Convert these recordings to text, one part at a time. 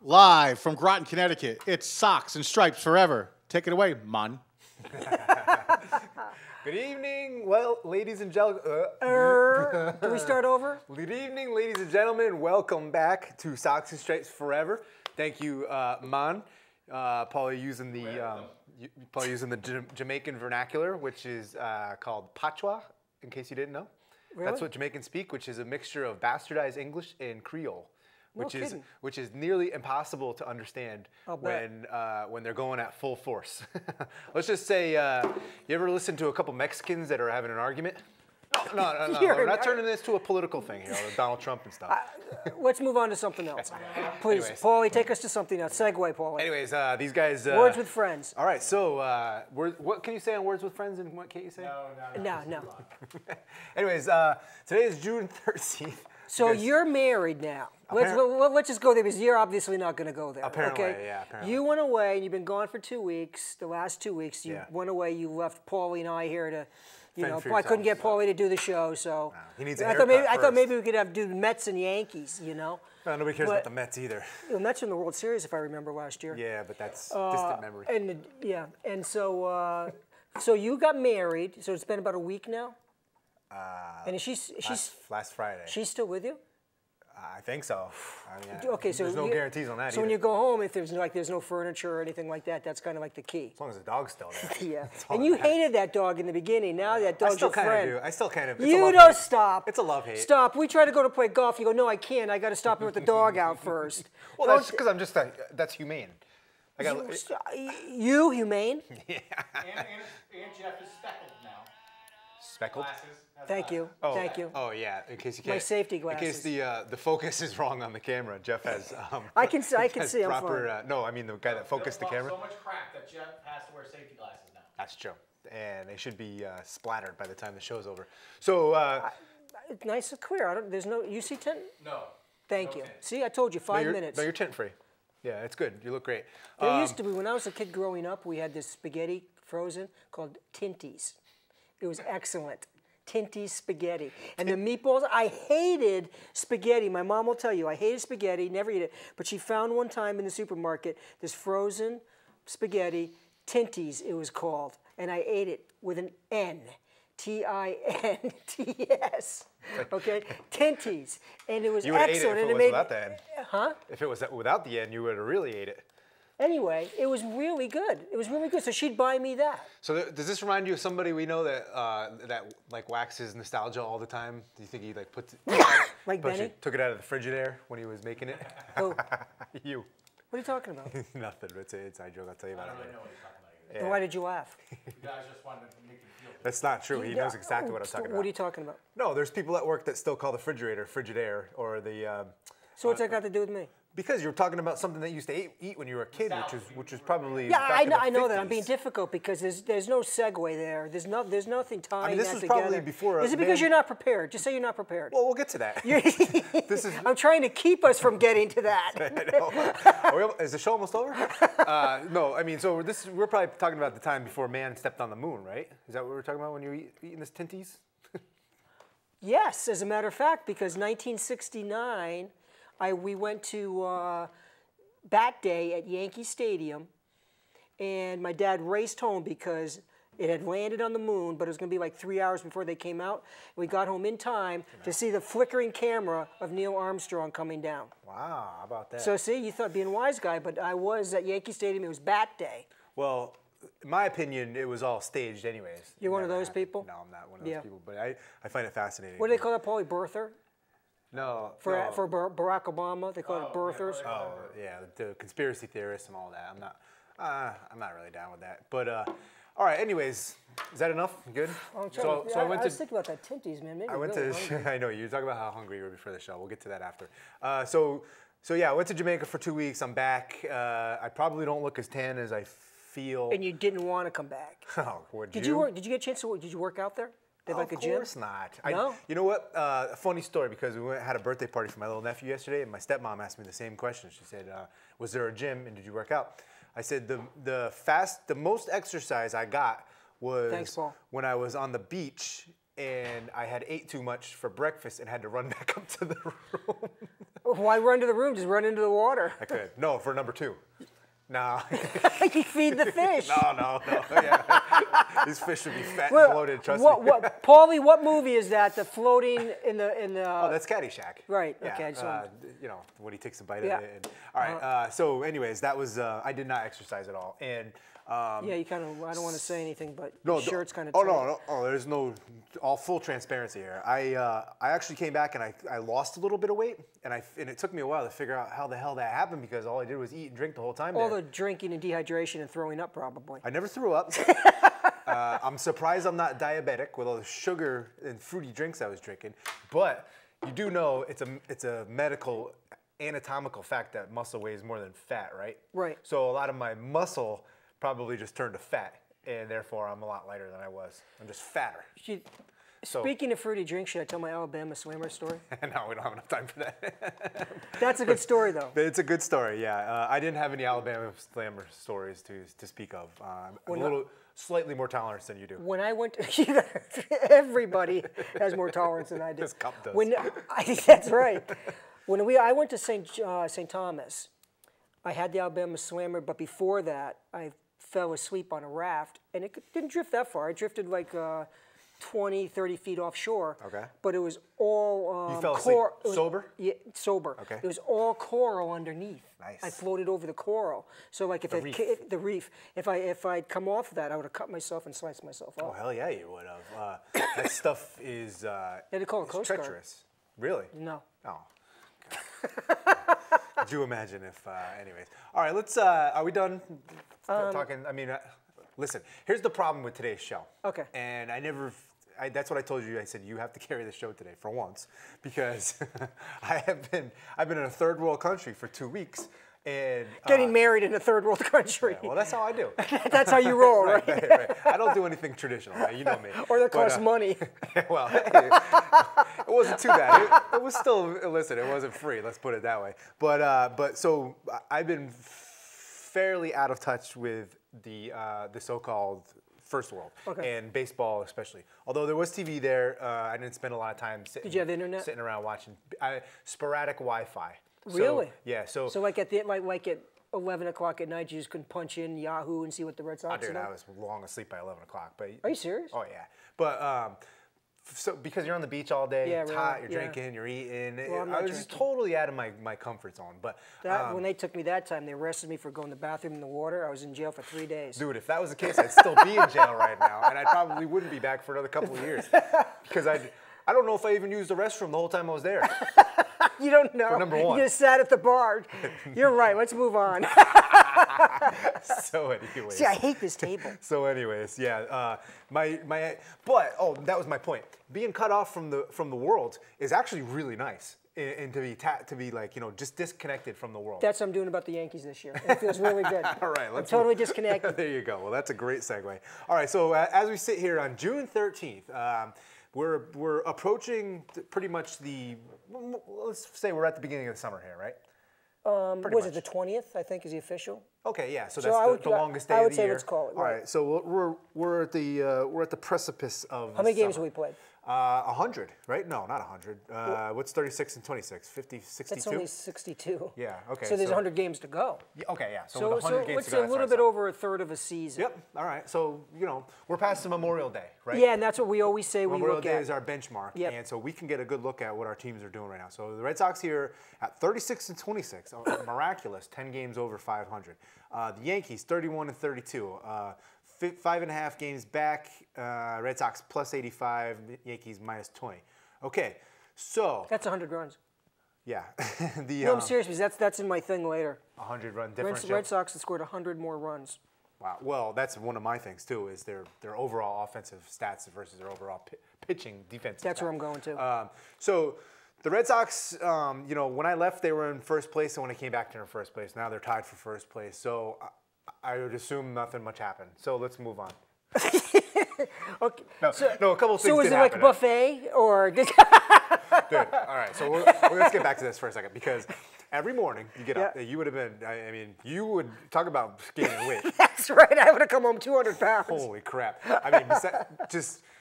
Live from Groton, Connecticut, it's Socks and Stripes Forever. Take it away, man. Good evening, well, ladies and gentlemen. Do we start over? Good evening, ladies and gentlemen. Welcome back to Socks and Stripes Forever. Thank you, man. Probably using the Jamaican vernacular, which is called patois, in case you didn't know. Really? That's what Jamaicans speak, which is a mixture of bastardized English and Creole. Which is nearly impossible to understand when they're going at full force. Let's just say, you ever listen to a couple Mexicans that are having an argument? No, we're not turning this to a political thing here, with Donald Trump and stuff. Let's move on to something else. Please, Anyways. Paulie, take us to something else. Segue, Paulie. Anyways, these guys... Words with friends. All right, so what can you say on Words with Friends and what can't you say? No. Anyways, today is June 13th. So you're married now. Let's just go there because you're obviously not going to go there. Apparently, okay? yeah, apparently. You went away and you've been gone for 2 weeks. The last 2 weeks, you went away. You left Paulie and I here to, I couldn't get Paulie to do the show, so. He needs a haircut I thought maybe we could do Mets and Yankees, No, nobody cares about the Mets either. The Mets in the World Series, if I remember last year. Yeah, but that's distant memory. And so you got married. So it's been about a week now. And she's last Friday. She's still with you? I think so. Okay, so there's no guarantees on that. So when you go home, if there's no furniture or anything like that, that's kind of like the key. As long as the dog's still there. Yeah. And you hated that dog in the beginning. Now that dog's your friend. I still kind of. You don't stop. It's a love-hate. Stop. We try to go to play golf. You go, no, I can't. I got to stop and let the dog out first. Well, that's because I'm just that's humane. You humane? Yeah. And Jeff is speckled now. Speckled? Thank you. Thank you. Oh yeah, in case you can't. My safety glasses. In case the focus is wrong on the camera, Jeff has. I can see. I'm proper. fine. No, I mean the guy that focused the camera. So much crack that Jeff has to wear safety glasses now. That's true, and they should be splattered by the time the show's over. So. It's nice and clear. There's no UC tint. No. Thank you. See, I told you 5 minutes. No, you're tint free. Yeah, it's good. You look great. There used to be, when I was a kid growing up, we had this spaghetti frozen called Tinties. It was excellent. Tinties spaghetti. And the meatballs, I hated spaghetti. My mom will tell you, I hated spaghetti, never eat it. But she found one time in the supermarket this frozen spaghetti, Tinties it was called. And I ate it with an N. Tints. Okay? Tinties. And it was you would have ate excellent. it if it was without the N. Huh? If it was without the N, you would have really ate it. Anyway, it was really good. It was really good. So she'd buy me that. So does this remind you of somebody we know that like waxes nostalgia all the time? Do you think he like like Benny? Took it out of the Frigidaire when he was making it? Who? You. What are you talking about? Nothing. It's a joke. I'll tell you about it later. I know what he's talking about. Yeah. Why did you laugh? You guys just wanted to make you feel good. That's not true. He knows exactly what I'm talking about. What are you talking about? No, there's people at work that still call the Frigidaire or the. So what's that got to do with me? Because you were talking about something that you used to eat when you were a kid, which was probably yeah. Back in the I know that. I'm 50s. being difficult because there's no segue there. There's nothing tying this that was together. probably before. Is it because you're not prepared? Just say you're not prepared. Well, we'll get to that. This is. I'm trying to keep us from getting to that. I know. Is the show almost over? No, I mean, so we're probably talking about the time before man stepped on the moon, right? Is that what we're talking about when you're eating this Tinties? Yes, as a matter of fact, because 1969, we went to Bat Day at Yankee Stadium, and my dad raced home because it had landed on the moon, but it was going to be like 3 hours before they came out. We got home in time to see the flickering camera of Neil Armstrong coming down. Wow, how about that? So see, you thought being a wise guy, but I was at Yankee Stadium. It was Bat Day. Well, in my opinion, it was all staged anyways. You're one of those people? No, I'm not one of those people, but I find it fascinating. What do they call that, Paulie? Birther? No. For Barack Obama, they call it birthers. Oh, yeah, the conspiracy theorists and all that. I'm not really down with that. But all right. Anyways, is that enough? Good. I was thinking about that Tinties, man. Maybe I went really to. I know you were talking about how hungry you were before the show. We'll get to that after. So yeah, I went to Jamaica for 2 weeks. I'm back. I probably don't look as tan as I feel. And you didn't want to come back. Oh, would Did you work? Did you get a chance to work? Did you work out there? They have like a gym? Of course not. No? You know what? A funny story, because we had a birthday party for my little nephew yesterday, and my stepmom asked me the same question. She said, was there a gym, and did you work out? I said, the most exercise I got was when I was on the beach, and I had ate too much for breakfast and had to run back up to the room. Why run to the room? Just run into the water. I could. No, for number 2. No. You feed the fish. No. Yeah. These fish would be fat and bloated, trust me. Paulie, what movie is that? The floating in the. Oh, that's Caddyshack. Right. Yeah. Okay. You know, when he takes a bite of it. And, all right. So, anyways, that was. I did not exercise at all, and. Yeah, you kind of. I don't want to say anything, but No, your shirt's kind of. Oh no! There's no all full transparency here. I actually came back and I lost a little bit of weight, and it took me a while to figure out how the hell that happened because all I did was eat and drink the whole time. All the drinking and dehydration and throwing up, probably. I never threw up. I'm surprised I'm not diabetic with all the sugar and fruity drinks I was drinking. But you do know it's a medical anatomical fact that muscle weighs more than fat, right? Right. So a lot of my muscle probably just turned to fat, and therefore I'm a lot lighter than I was. I'm just fatter. Speaking of fruity drinks, should I tell my Alabama swimmer story? No, we don't have enough time for that. That's a good story, though. It's a good story, yeah. I didn't have any Alabama slammer stories to speak of. I'm slightly more tolerant than you do. When I went to, everybody has more tolerance than I do. This cup does. That's right. When I went to St. Thomas, I had the Alabama swimmer, but before that, I fell asleep on a raft, and it didn't drift that far. It drifted like 20, 30 feet offshore. Okay. But it was all you fell asleep sober? Yeah, sober. Okay. It was all coral underneath. Nice. I floated over the coral. So like if the reef. If I'd come off of that, I would have cut myself and sliced myself off. Oh hell yeah, you would have. That stuff is they call it Coast Guard. treacherous. Really? No. Oh. Could you imagine if? Anyways, all right. Let's. Are we done talking? I mean, listen. Here's the problem with today's show. Okay. And that's what I told you. I said you have to carry the show today for once because I've been in a third world country for 2 weeks. And, getting married in a third world country. Yeah, well, that's how I do. That's how you roll, right? Right. I don't do anything traditional. Right? You know me. Or that costs money. Well, it wasn't too bad. It was still, listen, it wasn't free. Let's put it that way. But so I've been fairly out of touch with the so-called first world and baseball especially. Although there was TV there, I didn't spend a lot of time sitting. Did you have internet? Sitting around watching sporadic Wi-Fi. Really? So, yeah. So like at 11 o'clock at night, you just couldn't punch in Yahoo and see what the Red Sox dude, did? I was long asleep by 11 o'clock. But are you serious? Oh yeah. But so because you're on the beach all day, it's hot, you're drinking, you're eating. Well, I was just totally out of my comfort zone. But when they took me that time, they arrested me for going to the bathroom in the water. I was in jail for 3 days. Dude, if that was the case, I'd still be in jail right now, and I probably wouldn't be back for another couple of years because I don't know if I even used the restroom the whole time I was there. You don't know. For number one. You just sat at the bar. You're right. Let's move on. So anyways. See, I hate this table. So anyways, yeah. That was my point. Being cut off from the world is actually really nice, and to be like just disconnected from the world. That's what I'm doing about the Yankees this year. It feels really good. All right, I'm totally disconnected. There you go. Well, that's a great segue. All right, so as we sit here on June 13th. We're approaching pretty much let's say we're at the beginning of the summer here, right? Was it the 20th, I think, is the official? Okay, yeah, so that's the longest day of the year. I would say let's call it. All right, so we're at the precipice of How many games have we played? 100, right? No, not 100. What's 36 and 26? 50, 62? That's only 62. Yeah, okay. So there's 100 games to go. Okay, yeah. So with 100 games to it's go, a little bit over a third of a season. Yep, all right. So, we're past the Memorial Day, right? Yeah, and that's what we always say we Memorial look Day at. is our benchmark, Yep. and so we can get a good look at what our teams are doing right now. So the Red Sox here at 36 and 26, miraculous, 10 games over 500. The Yankees, 31 and 32. 5.5 games back, Red Sox plus 85, Yankees minus 20. Okay, so. That's 100 runs. Yeah. No, I'm serious, because that's in my thing later. 100 run differential. Red Sox have scored 100 more runs. Wow. Well, that's one of my things, too, is their overall offensive stats versus their overall pitching defensive That's stats. where I'm going to. So the Red Sox, when I left, they were in first place, and when I came back, they're in first place. Now they're tied for first place. So I would assume nothing much happened. So let's move on. Okay. No, a couple of things. So was did it like happen. buffet or? Good. All right. So let's get back to this for a second because every morning you get up. You would have been. I mean, you would talk about gaining weight. That's right. I would have come home 200 pounds. Holy crap! I mean, just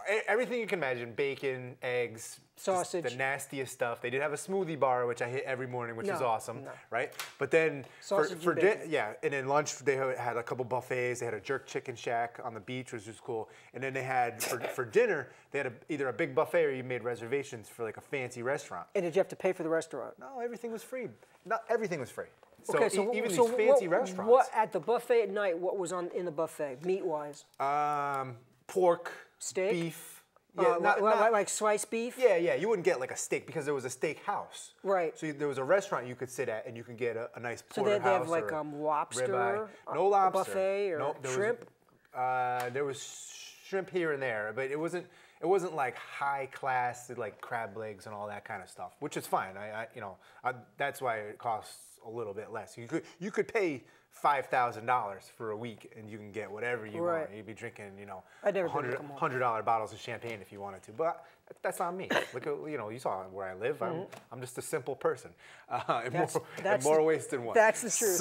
everything you can imagine: bacon, eggs, sausage, the nastiest stuff. They did have a smoothie bar, which I hit every morning, which is awesome, right? But then for and then lunch they had a couple buffets. They had a jerk chicken shack on the beach, which was cool. And then they had for dinner they had either a big buffet or you made reservations for like a fancy restaurant. And did you have to pay for the restaurant? No, everything was free. Not everything was free. So, okay, so even these fancy restaurants. What at the buffet at night? What was in the buffet, meat wise? Pork, steak, beef. Yeah, like sliced beef. Yeah, yeah. You wouldn't get like a steak because there was a steak house. Right. So there was a restaurant you could sit at and you could get a nice porterhouse. So they have like ribeye. lobster. No lobster. Buffet or nope, shrimp. There was shrimp here and there, but it wasn't like high class like crab legs and all that kind of stuff, which is fine. That's why it costs a little bit less. You could pay $5,000 for a week and you can get whatever you want. You'd be drinking, $100 bottles of champagne if you wanted to, but that's not me. Look at, you saw where I live. I'm just a simple person, in more ways than one. That's the truth.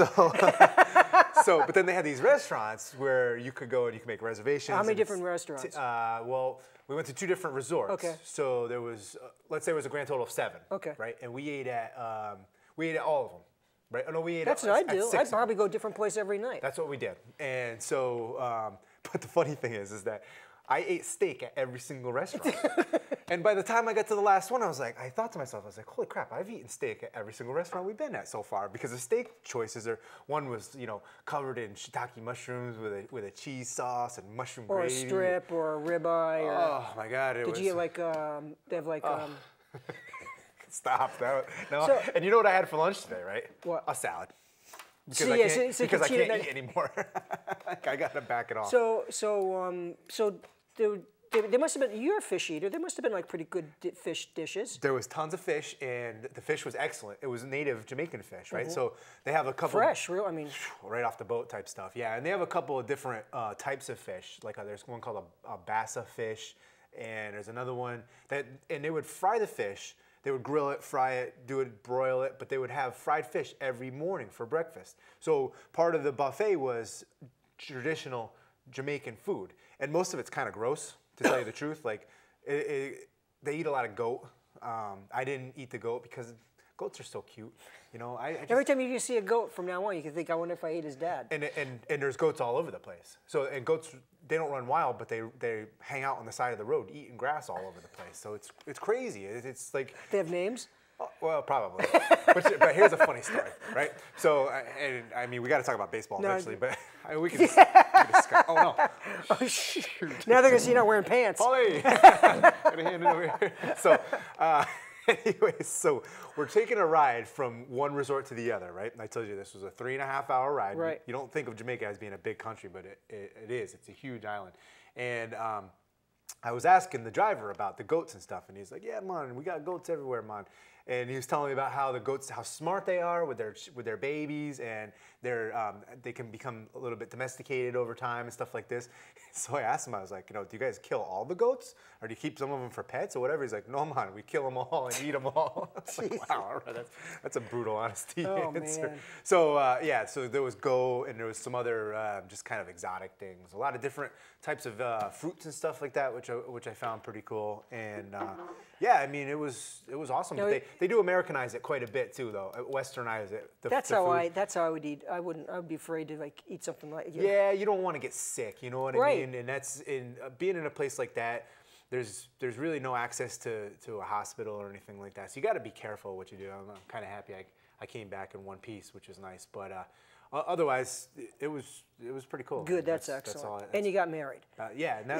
But then they had these restaurants where you could go and you could make reservations. How many different restaurants? Well, we went to 2 different resorts. Okay. So there was, let's say it was a grand total of 7. Okay. Right, and we ate at all of them. Right? Oh, no, we ate That's what I do. I'd probably go a different place every night. That's what we did. And so, but the funny thing is that I ate steak at every single restaurant. And by the time I got to the last one, I thought to myself, holy crap, I've eaten steak at every single restaurant we've been at so far. Because the steak choices one was, covered in shiitake mushrooms with a cheese sauce and mushroom gravy. Or a strip or a ribeye. Oh my God, Did you get they have like... Stop. No. And you know what I had for lunch today, right? What? A salad. Because I can't eat anymore. I got to back it off. So there must have been, you're a fish eater, there must have been like pretty good fish dishes. There was tons of fish, and the fish was excellent. It was native Jamaican fish, right? So they have a couple... Fresh, real, I mean... Right off the boat type stuff, yeah. And they have a couple of different types of fish. Like there's one called a bassa fish, and there's another one and they would fry the fish. They would grill it, fry it, broil it, but they would have fried fish every morning for breakfast. So part of the buffet was traditional Jamaican food. And most of it's kind of gross, to tell you the truth. Like, they eat a lot of goat. I didn't eat the goat because goats are so cute. Every time you see a goat from now on, you can think, I wonder if I ate his dad. And there's goats all over the place. And goats, they don't run wild, but they hang out on the side of the road eating grass all over the place. So it's crazy. It's like... They have names? Well, probably. but here's a funny story, right? So, I mean, we got to talk about baseball eventually, but we can discuss. Oh, no. Oh, shoot. Now they're going to see you're not wearing pants. Polly! Got to hand it over here. So, anyways, so we're taking a ride from one resort to the other, right? And I told you this was a 3.5-hour ride. Right. You don't think of Jamaica as being a big country, but it is. It's a huge island. And I was asking the driver about the goats and stuff, and he's like, yeah, man, we got goats everywhere, man. And he was telling me about how the goats, how smart they are with their babies, and they can become a little bit domesticated over time and stuff like this. So I asked him, I was like, do you guys kill all the goats, or do you keep some of them for pets or whatever? He's like, no, man, we kill them all and eat them all. I was like, wow, all right, that's a brutal honesty answer. Man. So so there was goat, and there was some other just kind of exotic things, a lot of different types of fruits and stuff like that, which I found pretty cool. And I mean, it was awesome. But they do Americanize it quite a bit too, though. Westernize it. That's how I would eat. I would be afraid to like eat something like. Yeah, you don't want to get sick. You know what I mean? And that's being in a place like that. There's really no access to a hospital or anything like that. So you got to be careful what you do. I'm kind of happy I came back in one piece, which is nice. But otherwise, it was pretty cool. Good, that's excellent. And you got married. Yeah, and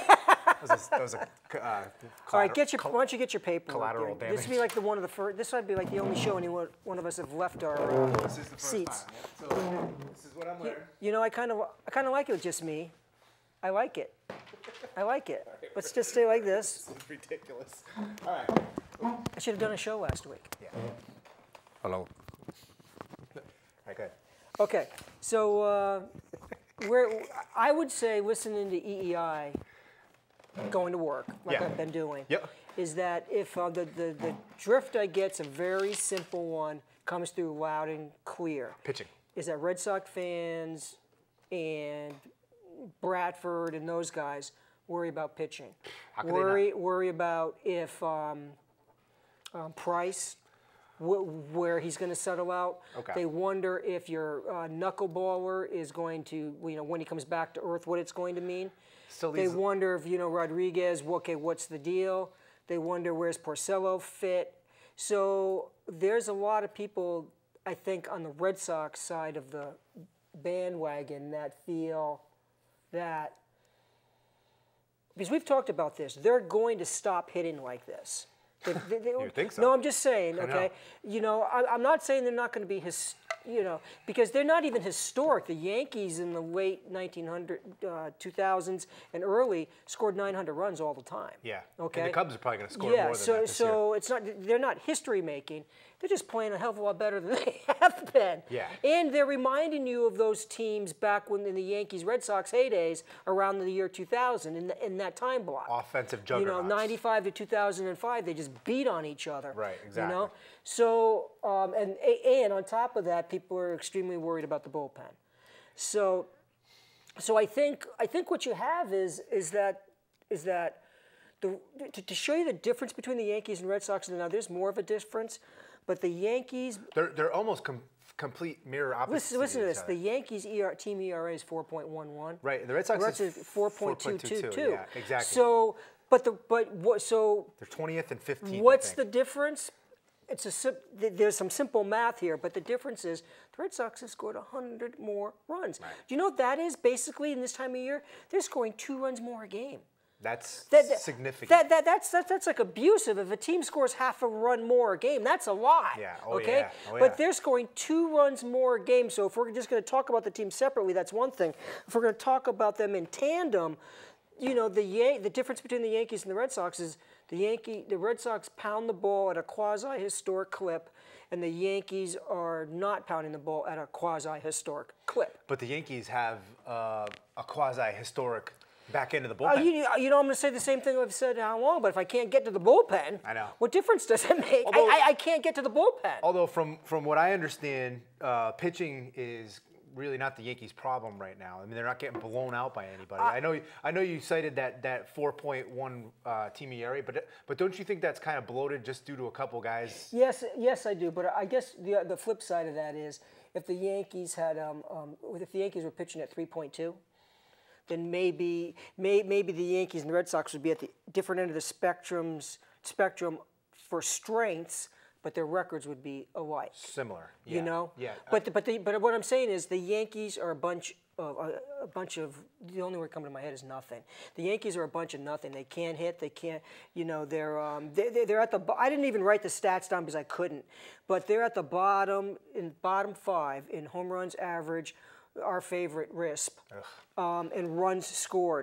that was a all right, why don't you get your paper? Collateral damage. This would be like one of the first. This would be like the only show one of us have left our this is the first seats. Time, yeah. So this is what I'm wearing. I kind of like it with just me. I like it. I like it. Let's just stay like this. This is ridiculous. All right. I should have done a show last week. Yeah. Hello. All right, go ahead. Okay, so I would say listening to EEI, going to work like I've been doing, is that if the drift I get's a very simple one, comes through loud and clear. Pitching. Is that Red Sox fans and Bradford and those guys worry about pitching. How could they not? Worry about if Price, where he's going to settle out. Okay. They wonder if your knuckleballer is going to, when he comes back to earth, what it's going to mean. They wonder if, Rodriguez, okay, what's the deal? They wonder where's Porcello fit. So there's a lot of people, I think, on the Red Sox side of the bandwagon that feel that, because we've talked about this, they're going to stop hitting like this. You think so? No, I'm just saying, okay? I'm not saying they're not going to be, because they're not even historic. The Yankees in the late 2000s and early scored 900 runs all the time. Yeah. Okay. And the Cubs are probably going to score more than that this year. It's not. They're not history making. They're just playing a hell of a lot better than they have been. Yeah. And they're reminding you of those teams back when in the Yankees Red Sox heydays around the year 2000 in that time block. Offensive juggernauts. 95 to 2005, they just beat on each other. Right. Exactly. So and on top of that, people are extremely worried about the bullpen. So I think what you have is that to show you the difference between the Yankees and Red Sox, and now there's more of a difference, but the Yankees, they're almost complete mirror opposites. Listen to this. The Yankees team ERA is 4.11. Right, and the Red Sox is 4.22. Yeah, exactly. So, so they're 20th and 15th. What's the difference? There's some simple math here, but the difference is the Red Sox have scored 100 more runs. Right. Do you know what that is? Basically, in this time of year, they're scoring 2 runs more a game. That's significant. That's like abusive. If a team scores half a run more a game, that's a lot. Yeah. Okay. But they're scoring 2 runs more a game. So if we're just going to talk about the team separately, that's one thing. If we're going to talk about them in tandem, the difference between the Yankees and the Red Sox is the Red Sox pound the ball at a quasi-historic clip, and the Yankees are not pounding the ball at a quasi-historic clip. But the Yankees have a quasi-historic back into the bullpen. I'm going to say the same thing I've said how long, but if I can't get to the bullpen, I know. What difference does it make? I can't get to the bullpen. Although from what I understand, pitching is really not the Yankees' problem right now. I mean, they're not getting blown out by anybody. I know you cited that 4.1 team ERA, but don't you think that's kind of bloated just due to a couple guys? Yes, I do. But I guess the flip side of that is if the Yankees had if the Yankees were pitching at 3.2. Then maybe the Yankees and the Red Sox would be at the different end of the spectrum for strengths, but their records would be alike. Similar, yeah. Yeah. But what I'm saying is the Yankees are a bunch of the only word coming to my head is nothing. The Yankees are a bunch of nothing. They can't hit. They can't. They're at the. I didn't even write the stats down because I couldn't. But they're at the bottom 5 in home runs average. Our favorite RISP, and runs scored.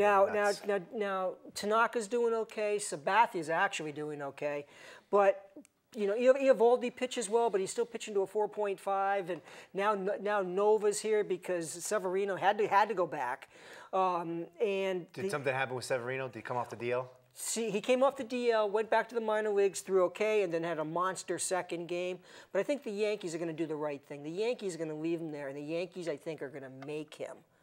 Now Tanaka's doing okay. Sabathia's actually doing okay, but Eovaldi pitches well, but he's still pitching to a 4.5, and now Nova's here because Severino had to go back. Did something happen with Severino? Did he come off the DL? See, he came off the DL, went back to the minor leagues, threw okay, and then had a monster second game. But I think the Yankees are going to do the right thing. The Yankees are going to leave him there, and the Yankees, I think, are going to make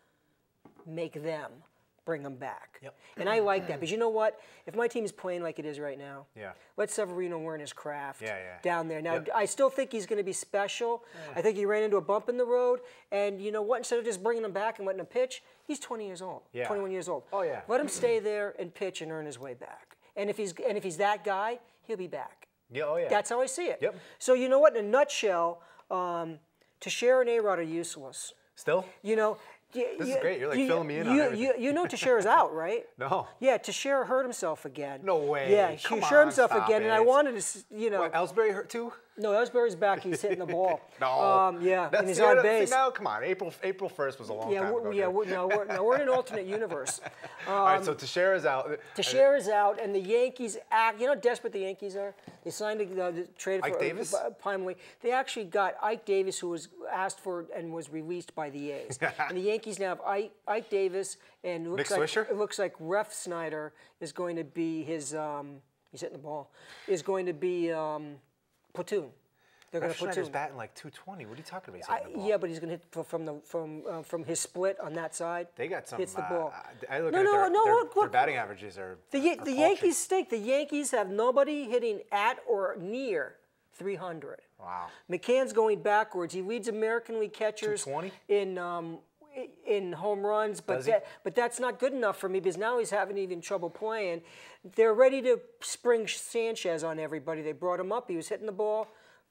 them bring him back. Yep. And I like that. Because you know what? If my team is playing like it is right now, yeah, let Severino learn his craft down there. Now, I still think he's going to be special. Yeah. I think he ran into a bump in the road. And you know what? Instead of just bringing him back and letting him pitch, he's 20 years old, 21 years old. Oh, yeah. Let him stay there and pitch and earn his way back. And if he's that guy, he'll be back. Yeah, oh, yeah. That's how I see it. Yep. So you know what? In a nutshell, Teixeira and A-Rod are useless. Still? This is great. You're like filling me in on everything. You know Teixeira's out, right? No. Yeah, Teixeira hurt himself again. No way. Yeah, he hurt himself again, and I wanted to, What, Ellsbury hurt too? No, Ellsbury's back. He's hitting the ball. No. And he's on base. See, now, come on. April 1st was a long time ago. We're in an alternate uniance. All right, so Teixeira's out. Teixeira's out, and the Yankees act. You know how desperate the Yankees are? They signed the trade Ike for Davis? Primely. They actually got Ike Davis, who was asked for and was released by the A's. And the Yankees now have Ike Davis, and it looks like Ref Snyder is going to be his. He's hitting the ball. Is going to be platoon. They're going to put Schneider's batting like 220. What are you talking about? He's hitting the ball. Yeah, but he's going to hit from his split on that side. They got some. Hits the ball. I look No, at no, no, their batting averages are. The Yankees stink. The Yankees have nobody hitting at or near 300. Wow. McCann's going backwards. He leads American League catchers 220? in home runs, but Does he? but that's not good enough for me because now he's having even trouble playing. They're ready to spring Sanchez on everybody. They brought him up. He was hitting the ball,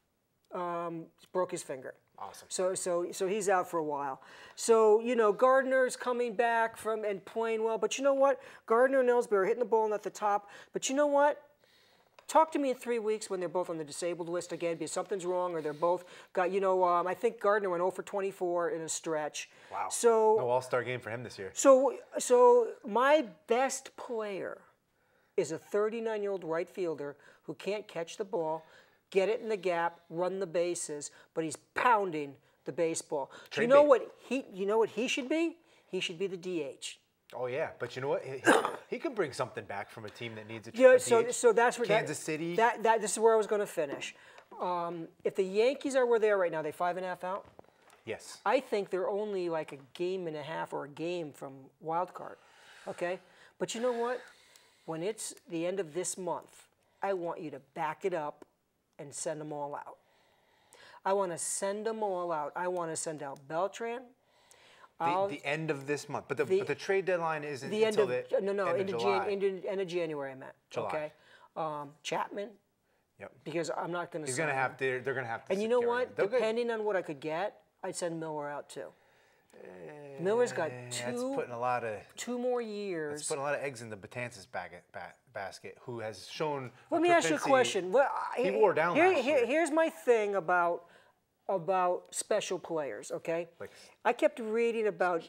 broke his finger. Awesome. So he's out for a while. So, Gardner's coming back from and playing well. But you know what? Gardner and Ellsbury are hitting the ball at the top. But you know what? Talk to me in 3 weeks when they're both on the disabled list again because something's wrong or they're both got, I think Gardner went 0 for 24 in a stretch. Wow. So, no All-Star game for him this year. So my best player is a 39-year-old right fielder who can't catch the ball, get it in the gap, run the bases, but he's pounding the baseball. You know what he should be? He should be the DH. Oh yeah, but you know what? He can bring something back from a team that needs a Yeah, DH. so that's where Kansas City. This is where I was going to finish. If the Yankees are where they are right now, they 5.5 out. Yes. I think they're only like a game and a half or a game from wild card. Okay, but you know what? When it's the end of this month, I want you to back it up and send them all out. I want to send them all out. I want to send out Beltran. The end of this month, but the trade deadline isn't until the end of July. End of January. I meant. July. Okay, Chapman. Yep. Because I'm not going to. He's going to have to. They're going to have to. And you know what? Depending on what I could get, I'd send Miller out too. Miller's got That's putting a lot of 2 more years. That's putting a lot of eggs in the Betances basket. Who has shown? Let me ask you a question. He wore down last year. Here's my thing about special players. Okay, I kept reading about.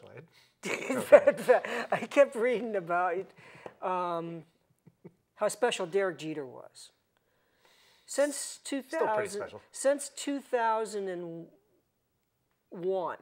I kept reading about how special Derek Jeter was. Since 2000, Still pretty special. Since 2001.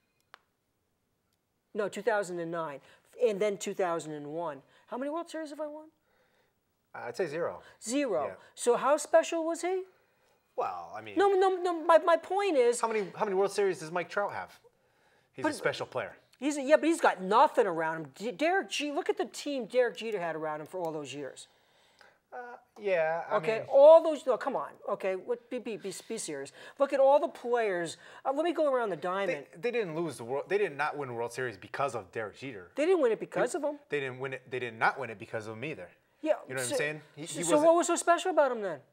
No, 2009, and then 2001. How many World Series have I won? I'd say 0. 0. Yeah. So how special was he? Well, I mean. No. My point is. How many World Series does Mike Trout have? He's a special player. But he's got nothing around him. Look at the team Derek Jeter had around him for all those years. Yeah. I mean, all those. No, come on. Okay, be serious. Look at all the players. Let me go around the diamond. They didn't lose the world. They did not win a World Series because of Derek Jeter. They didn't win it because of him. They didn't win it. They did not win it because of him either. Yeah. You know what I'm saying? So what was so special about him then?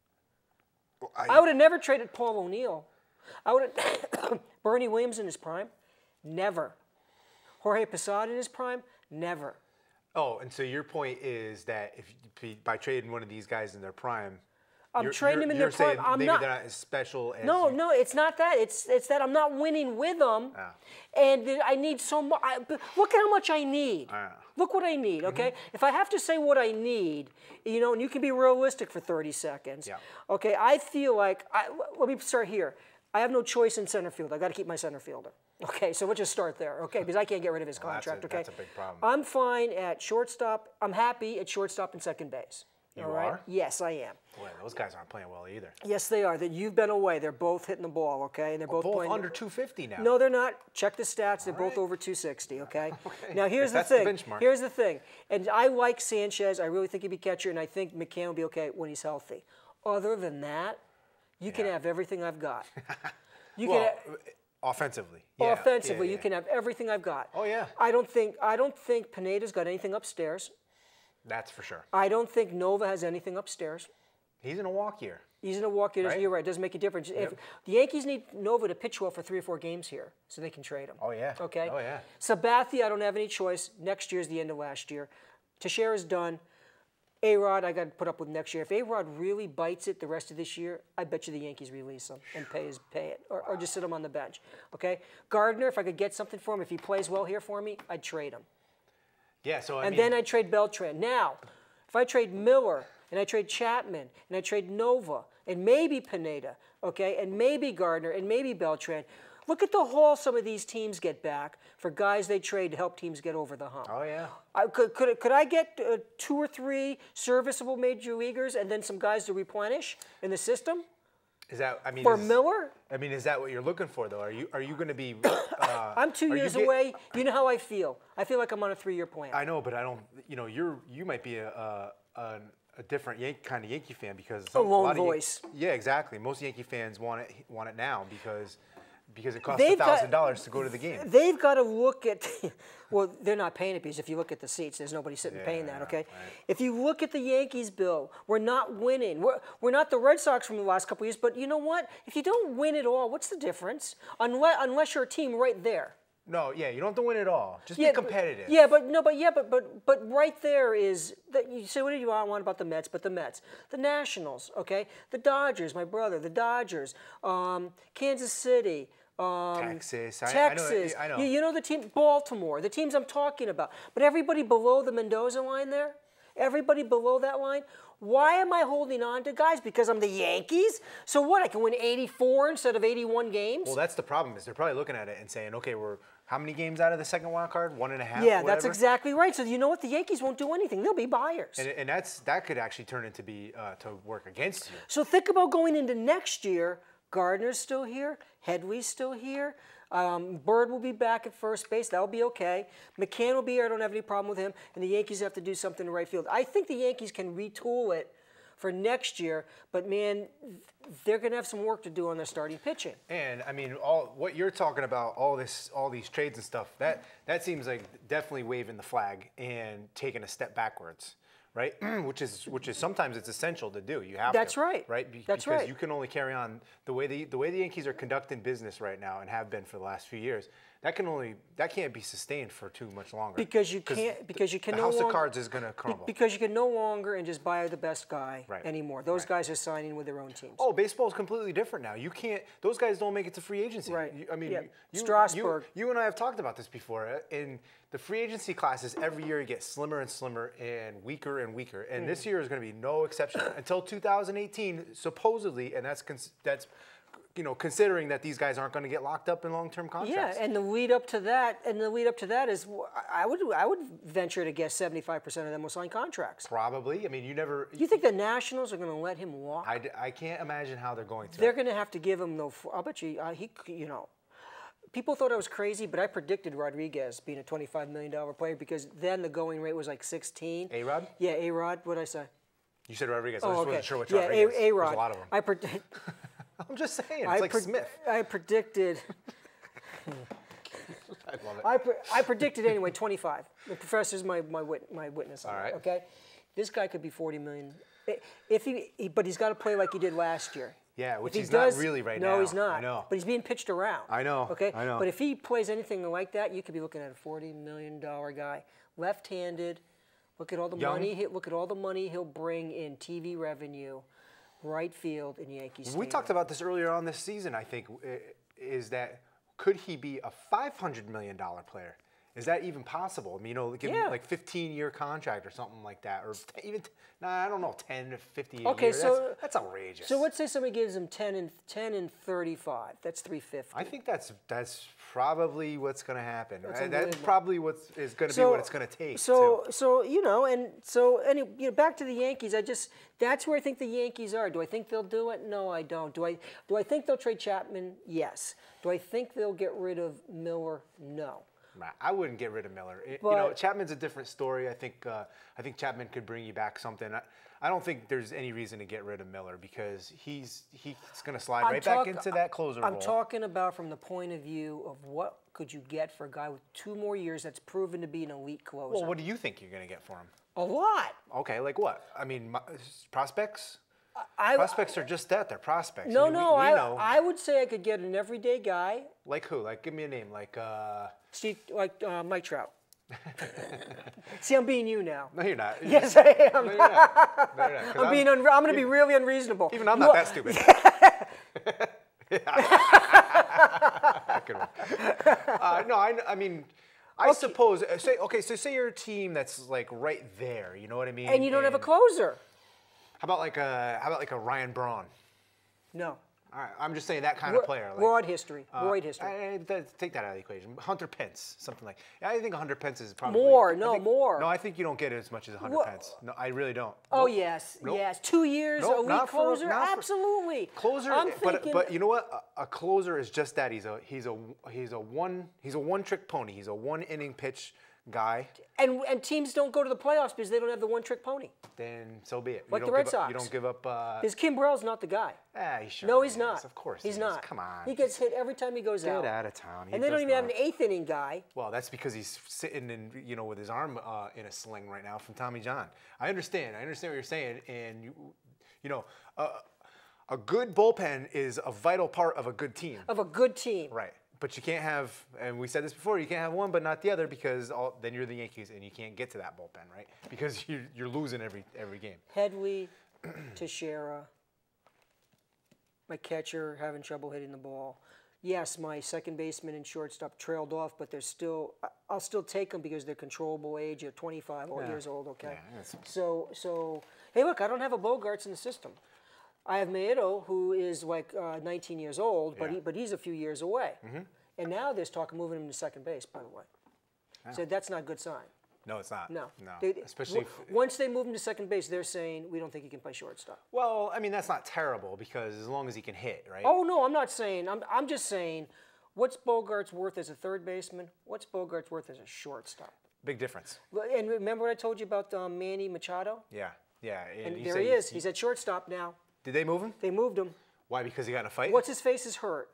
I would have never traded Paul O'Neill. I would have Bernie Williams in his prime, never. Jorge Posada in his prime, never. Oh, and so your point is that by trading one of these guys in their prime, I'm trading them in their prime. Maybe they're not as special as. No, it's not that. It's that I'm not winning with them, and I need so much. Look at how much I need. Look what I need. Okay, if I have to say what I need, and you can be realistic for 30 seconds. Yeah. Okay, I feel like let me start here. I have no choice in center field. I got to keep my center fielder. Okay, so we'll just start there. Okay, because I can't get rid of his contract. That's a big problem. I'm fine at shortstop. I'm happy at shortstop and second base. You all right? are? Yes, I am. Boy, those guys aren't playing well either. Yes, they are. That you've been away. They're both hitting the ball. Okay, and they're both playing under 250 now. No, they're not. Check the stats. They're both over 260. Okay. Okay. Now here's the That's thing. the benchmark. Here's the thing. And I like Sanchez. I really think he'd be catcher, and I think McCann will be okay when he's healthy. Other than that, you can have everything I've got. You can. Offensively. Offensively, you can have everything I've got. Oh yeah. I don't think Pineda's got anything upstairs. That's for sure. I don't think Nova has anything upstairs. He's in a walk year. He's in a walk year. Right? You're right. It doesn't make a difference. If the Yankees need Nova to pitch well for 3 or 4 games here, so they can trade him. Oh yeah. Okay. Oh yeah. Sabathia, I don't have any choice. Next year's the end of last year. Teixeira's done. A-Rod, I got to put up with next year. If A-Rod really bites it the rest of this year, I bet you the Yankees release him and pay it, or just sit him on the bench. Okay. Gardner, if I could get something for him, if he plays well here for me, I'd trade him. Yeah. So and then I'd trade Beltran. Now, if I trade Miller and I trade Chapman and I trade Nova and maybe Pineda, okay, and maybe Gardner and maybe Beltran. Look at the haul some of these teams get back for guys they trade to help teams get over the hump. Oh, yeah. Could I get 2 or 3 serviceable major leaguers and then some guys to replenish in the system? Is that, I mean, For Miller? I mean, is that what you're looking for, though? Are you going to be? I'm 2 years away. You know how I feel. I feel like I'm on a 3-year plan. I know, but I don't. You know, you might be a different kind of Yankee fan because a lone voice. Yeah, exactly. Most Yankee fans want it now because it costs $1,000 to go to the game. They've got to look at, well, they're not paying it because if you look at the seats, there's nobody sitting paying that, okay? Right. If you look at the Yankees, Bill, we're not winning. We're not the Red Sox from the last couple of years, but you know what? If you don't win it all, what's the difference? Unless you're a team right there. No, yeah, you don't have to win it all. Just be competitive. But right there is that you say, what do you want about the Mets? But the Mets, the Nationals, okay, the Dodgers, my brother, the Dodgers, Kansas City. Texas. I know. You know the team, Baltimore, the teams I'm talking about. But everybody below the Mendoza line there, everybody below that line, why am I holding on to guys? Because I'm the Yankees? So what, I can win 84 instead of 81 games? Well, that's the problem is they're probably looking at it and saying, okay, we're how many games out of the second wild card? 1.5? Yeah, whatever? That's exactly right. So you know what? The Yankees won't do anything. They'll be buyers. And that could actually turn into to work against you. So think about going into next year. Gardner's still here. Headley's still here. Bird will be back at first base. That'll be okay. McCann will be here. I don't have any problem with him. And the Yankees have to do something in right field. I think the Yankees can retool it for next year. But, man, they're going to have some work to do on their starting pitching. And, I mean, what you're talking about, all these trades and stuff, that seems like definitely waving the flag and taking a step backwards. Right, which is sometimes it's essential to do. You have That's to. Right. Right. That's because right. you can only carry on the way the Yankees are conducting business right now and have been for the last few years. That can't be sustained for too much longer. Because you can't. Because you can the no house longer, of cards is going to crumble. Because you can no longer and just buy the best guy right. anymore. Those guys are signing with their own teams. Oh, baseball is completely different now. You can't. Those guys don't make it to free agency. Right. I mean, Strasburg. You and I have talked about this before. In the free agency classes, every year you get slimmer and slimmer and weaker. And this year is going to be no exception until 2018, supposedly, and that's considering that these guys aren't going to get locked up in long-term contracts. Yeah, and the lead up to that is, I would venture to guess 75% of them will sign contracts. Probably. I mean, You think the Nationals are going to let him walk? I can't imagine how they're going to. They're going to have to give him I'll bet you people thought I was crazy, but I predicted Rodriguez being a $25 million player because then the going rate was like 16. A-Rod? Yeah, A-Rod. What did I say? You said Rodriguez. Oh, I just okay. wasn't sure which yeah, Rodriguez. A-Rod. There's a lot of them. I'm just saying. It's like Smith. I predicted. I love it. I predicted anyway 25. The professor's my witness on All right. it, okay? This guy could be $40 million. But he's got to play like he did last year. Yeah, which he's not really right now. No, he's not. I know. But he's being pitched around. I know. Okay? I know. But if he plays anything like that, you could be looking at a $40 million guy. Left-handed. Look at all the money. Look at all the money he'll bring in TV revenue, right field in Yankees. We talked about this earlier on this season, I think, is that could he be a $500 million player? Is that even possible? I mean, give him like 15-year contract or something like that, or even I don't know, 10 to 50 a year. So that's outrageous. So let's say somebody gives him 10 and 35. That's $350. I think that's probably what's going to happen. That's probably what is going to be what it's going to take. Back to the Yankees. That's where I think the Yankees are. Do I think they'll do it? No, I don't. Do I think they'll trade Chapman? Yes. Do I think they'll get rid of Miller? No. I wouldn't get rid of Miller. Chapman's a different story. I think Chapman could bring you back something. I don't think there's any reason to get rid of Miller because he's going to slide back into that closer role. I'm talking about from the point of view of what could you get for a guy with 2 more years that's proven to be an elite closer. Well, what do you think you're going to get for him? A lot. Okay, like what? I mean, prospects? Prospects are just that. They're prospects. No, I mean, we know. I would say I could get an everyday guy. Like who? Like, give me a name. Like Mike Trout. See, I'm being you now. No, you're not. Yes, I am. No, you're not. No, you're not. I'm going to be really unreasonable. Even I'm not that stupid. Good one. I mean, I suppose. Say you're a team that's like right there. You know what I mean? And you don't have a closer. How about like a Ryan Braun? No. All right, I'm just saying that kind of player. Like, Broad history. Broad history. Take that out of the equation. Hunter Pence, something like. I think Hunter Pence is probably more. No, I think you don't get as much as Hunter Pence. No, I really don't. Oh yes, Nope. yes. 2 years, a week closer. Absolutely. Closer, I'm thinking, but you know what? A closer is just that. He's a one-trick pony. He's a one-inning pitch guy. And teams don't go to the playoffs because they don't have the one-trick pony. Then so be it. Like the Red Sox. You don't give up. Because Kim Burrell's not the guy. He sure No, he's is. not. Of course he's he not. is. Come on. He gets hit every time he goes out. Get out of town. And they don't even have an 8th inning guy. Well, that's because he's sitting with his arm in a sling right now from Tommy John. I understand. I understand what you're saying, and a good bullpen is a vital part of a good team. Of a good team. Right. But you can't have, and we said this before, you can't have one but not the other because then you're the Yankees and you can't get to that bullpen, right? Because you're losing every game. Headley, Teixeira, my catcher having trouble hitting the ball. Yes, my second baseman and shortstop trailed off, but I'll still take them because they're controllable age at 25 years old, okay? Yeah, so, hey, look, I don't have a Bogarts in the system. I have Maito, who is like 19 years old, but he's a few years away. Mm-hmm. And now there's talk of moving him to second base, by the way. Yeah. So that's not a good sign. No, it's not. No. Especially once they move him to second base, they're saying we don't think he can play shortstop. Well, I mean that's not terrible because as long as he can hit, right? Oh no, I'm not saying. I'm just saying, what's Bogarts worth as a third baseman? What's Bogarts worth as a shortstop? Big difference. And remember what I told you about Manny Machado? Yeah. And there he is. He's at shortstop now. Did they move him? They moved him. Why? Because he got in a fight? What's his face is hurt.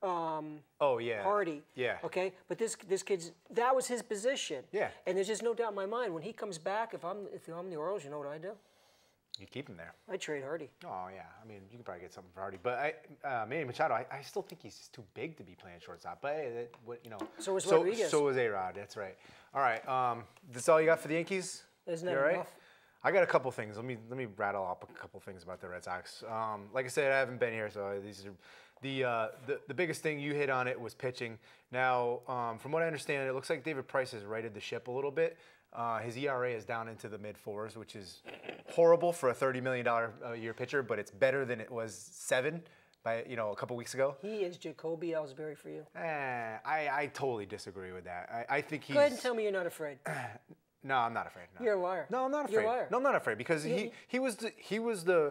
Oh yeah. Hardy. Yeah. Okay, but this kid's that was his position. Yeah. And there's just no doubt in my mind when he comes back. If I'm the Orioles, you know what I do? You keep him there. I trade Hardy. Oh yeah. I mean, you can probably get something for Hardy, but Manny Machado, I still think he's too big to be playing shortstop. But hey, So is Rodriguez. So is A-Rod. That's right. All right. That's all you got for the Yankees? Isn't that right? enough? I got a couple things. Let me rattle up a couple things about the Red Sox. Like I said, I haven't been here, so these are the biggest thing you hit on it was pitching. Now, from what I understand, it looks like David Price has righted the ship a little bit. His ERA is down into the mid-4s, which is horrible for a $30 million a year pitcher, but it's better than it was 7 by a couple weeks ago. He is Jacoby Ellsbury for you. I totally disagree with that. I think he's. Go ahead and tell me you're not afraid. No, I'm not afraid. No. You're a liar. No, I'm not afraid. You're a liar. No, I'm not afraid because he was the.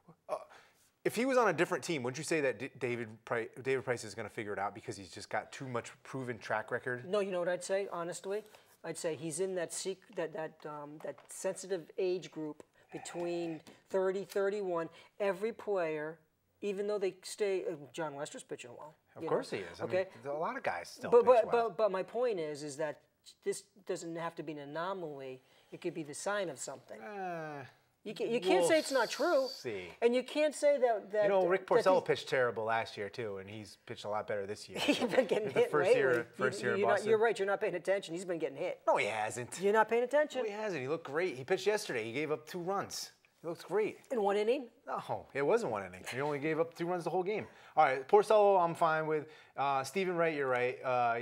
If he was on a different team, wouldn't you say that David Price is going to figure it out because he's just got too much proven track record? No, you know what I'd say honestly. I'd say he's in that sensitive age group between 30, 31. Every player, even though they stay, John Lester's pitching well. Of course he is. Okay, I mean, a lot of guys still pitch well. But my point is that this doesn't have to be an anomaly. It could be the sign of something. You can't say it's not true. See. And you can't say that. Rick Porcello pitched terrible last year too, and he's pitched a lot better this year. He's been getting hit first year in Boston. You're right. You're not paying attention. He's been getting hit. No, he hasn't. You're not paying attention. No, he hasn't. He looked great. He pitched yesterday. He gave up 2 runs. He looks great. In 1 inning? No, it wasn't 1 inning. He only gave up 2 runs the whole game. All right, Porcello, I'm fine with. Stephen Wright, you're right.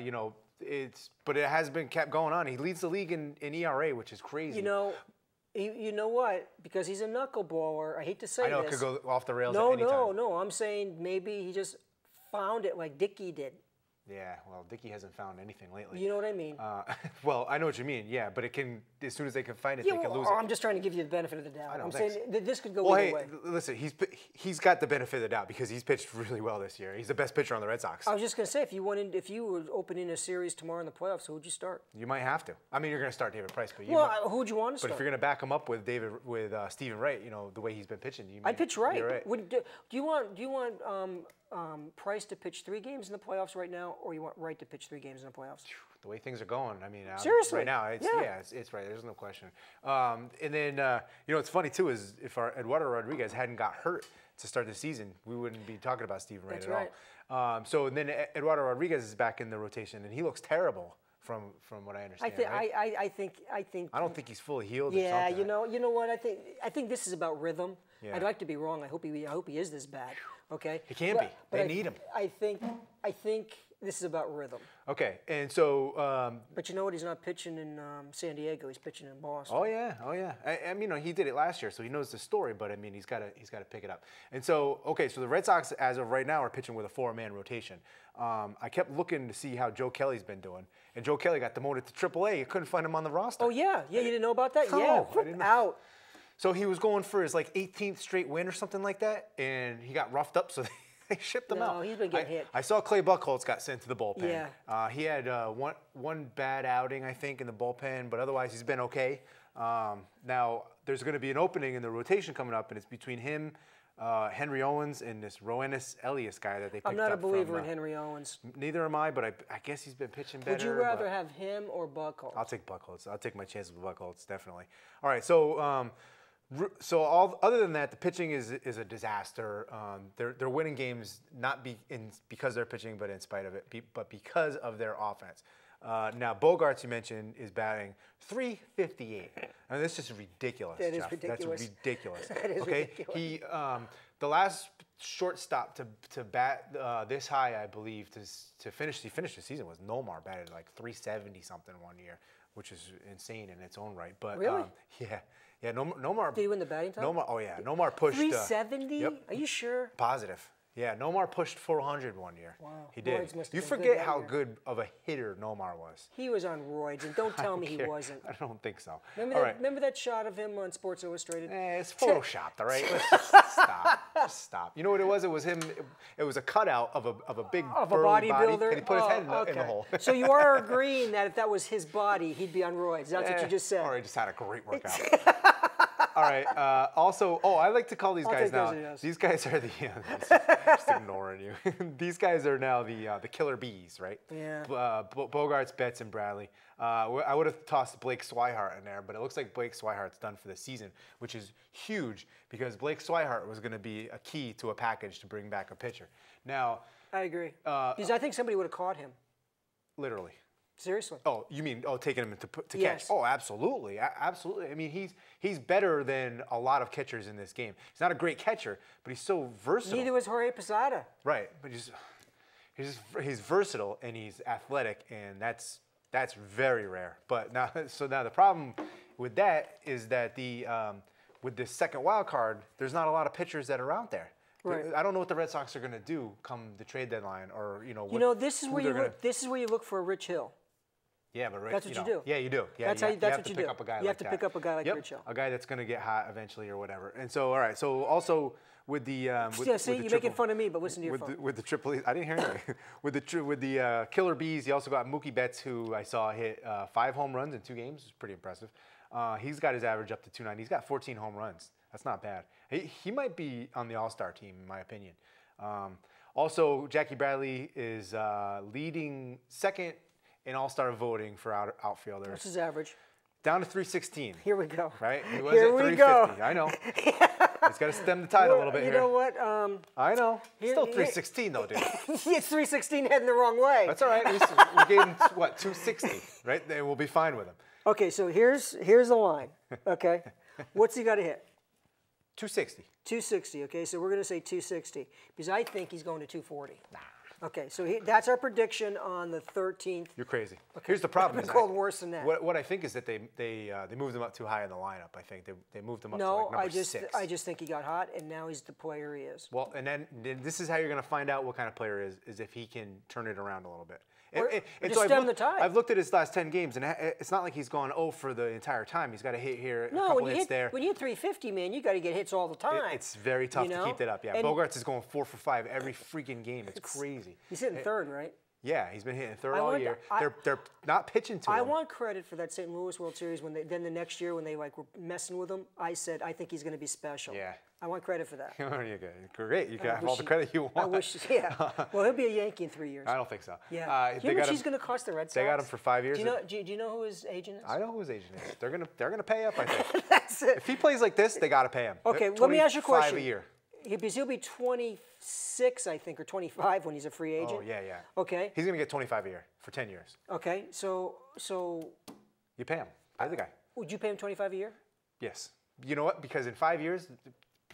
But it has been kept going on. He leads the league in ERA, which is crazy. You know what? Because he's a knuckleballer. I hate to say this. I know it could go off the rails at any time. No. I'm saying maybe he just found it like Dickey did. Yeah, well, Dickey hasn't found anything lately. You know what I mean? Well, I know what you mean, yeah, but it can, as soon as they can find it, they can lose it. I'm just trying to give you the benefit of the doubt. I know, saying that this could go either way. Listen, he's got the benefit of the doubt because he's pitched really well this year. He's the best pitcher on the Red Sox. I was just going to say, if you were opening a series tomorrow in the playoffs, who would you start? You might have to. I mean, you're going to start David Price, but who would you want to start? But if you're going to back him up with Stephen Wright, the way he's been pitching, I'd pitch Wright. Right. Do you want Price to pitch 3 games in the playoffs right now, or you want Wright to pitch 3 games in the playoffs? The way things are going, I mean, seriously, right now, it's right. There's no question. And then, what's funny too is if our Eduardo Rodriguez hadn't got hurt to start the season, we wouldn't be talking about Stephen Wright at all. So then Eduardo Rodriguez is back in the rotation, and he looks terrible from what I understand. I think. I don't think he's fully healed. Yeah, you know what? I think this is about rhythm. Yeah. I'd like to be wrong. I hope he is this bad. Okay. He can't be. They need him. I think This is about rhythm. Okay, and so. But you know what? He's not pitching in San Diego. He's pitching in Boston. Oh yeah. I mean, he did it last year, so he knows the story. But I mean, he's got to pick it up. And so, okay, so the Red Sox, as of right now, are pitching with a 4-man rotation. I kept looking to see how Joe Kelly's been doing, and Joe Kelly got demoted to AAA. You couldn't find him on the roster. Oh yeah, you didn't know about that? No, yeah, I didn't know. out. So he was going for his 18th straight win or something like that, and he got roughed up, so they shipped him out. No, he's been getting hit. I saw Clay Buchholz got sent to the bullpen. Yeah. He had one bad outing, I think, in the bullpen, but otherwise he's been okay. Now, there's going to be an opening in the rotation coming up, and it's between him, Henry Owens, and this Roenis Elias guy that they picked up. I'm not a believer in Henry Owens. Neither am I, but I guess he's been pitching better. Would you rather have him or Buchholz? I'll take Buchholz. I'll take my chances with Buchholz, definitely. All right, so other than that, the pitching is a disaster. They're winning games not because they're pitching, but in spite of it, but because of their offense. Now, Bogarts, you mentioned, is batting .358. I mean, that's just ridiculous. That is Jeff. ridiculous. That's ridiculous. That is ridiculous. He the last shortstop to bat this high, I believe, to finish the season was Nomar, batted .370 something one year, which is insane in its own right. But really? Yeah. Nomar. Did he win the batting title? Nomar. Oh yeah. Nomar pushed. 370? Yep. Are you sure? Positive. Yeah, Nomar pushed 400 one year. Wow. He did. Roids must have You been forget good that how year. good of a hitter Nomar was. He was on roids, and don't tell me he wasn't. I don't think so. Remember that shot of him on Sports Illustrated? It's photoshopped, all right? Let's just stop. Just stop. You know what it was? It was him. It was a cutout of a big burly body, and he put his head in the hole. So you are agreeing that if that was his body, he'd be on roids. That's what you just said. All right, just had a great workout. All right. Also, I like to call these guys now. These guys are the just ignoring you. These guys are now the killer bees, right? Yeah. Bogarts, Betts, and Bradley. I would have tossed Blake Swihart in there, but it looks like Blake Swihart's done for the season, which is huge because Blake Swihart was going to be a key to a package to bring back a pitcher. Now, I agree. Because I think somebody would have caught him. Literally. Seriously. Oh, you mean taking him to Yes. catch? Oh, absolutely, absolutely. I mean, he's better than a lot of catchers in this game. He's not a great catcher, but he's so versatile. Neither was Jorge Posada. Right, but he's versatile and he's athletic, and that's very rare. But now the problem with that is that with this second wild card, there's not a lot of pitchers that are out there. Right. I don't know what the Red Sox are going to do come the trade deadline, or this is where you look for Rich Hill. Yeah, but that's what you do. Yeah, you do. Yeah, that's what you do. You have to pick up a guy like that. You have to pick up a guy like Rich Hill. A guy that's going to get hot eventually or whatever. And so, all right. So also with the you're making fun of me, but listen to your phone. With the triple, I didn't hear anything. with the killer bees, you also got Mookie Betts, who I saw hit 5 home runs in 2 games. It's pretty impressive. He's got his average up to 290. He's got 14 home runs. That's not bad. He might be on the All-Star team, in my opinion. Also, Jackie Bradley is leading second in All-Star voting for outfielders. What's his average? Down to 316. Here we go. Right? He was Here at we 350. go. I know. He's got to stem the tide a little bit here. You know what? I know. Still 316 though, dude. It's 316 heading the wrong way. That's all right. We gave him, 260, right? Then we'll be fine with him. Okay, so here's the line. Okay. What's he got to hit? 260. 260, okay, so we're going to say 260 because I think he's going to 240. Nah. Okay, so that's our prediction on the 13th. You're crazy. Okay. Here's the problem. It's called worse than that. What I think is that they moved him up too high in the lineup. I think they moved him up to number 6. I just think he got hot, and now he's the player he is. Well, and then this is how you're going to find out what kind of player he is if he can turn it around a little bit. Or just stem the tide. I've looked at his last 10 games, and it's not like he's gone 0 for the entire time. He's got a hit here, a couple hits there. When you hit 350, man, you got to get hits all the time. It's very tough to keep that up. Yeah, and Bogarts is going 4 for 5 every freaking game. It's crazy. He's hitting third, right? Yeah, he's been hitting third all year. They're not pitching to him. I want credit for that St. Louis World Series then the next year when they were messing with him. I said I think he's going to be special. Yeah. I want credit for that. You're good. Great. You can have all the credit you want. I wish. Yeah. Well, he'll be a Yankee in 3 years. I don't think so. Yeah. You know how much he's going to cost the Red Sox? They got him for 5 years. Do you know who his agent is? I know who his agent is. They're gonna pay up. I think. That's it. If he plays like this, they got to pay him. Okay. Let me ask you a question. 25 a year. He'll be 26, I think, or 25 when he's a free agent. Oh, yeah. Okay. He's going to get 25 a year for 10 years. Okay, so you pay him. Pay the guy. Would you pay him 25 a year? Yes. You know what? Because in 5 years,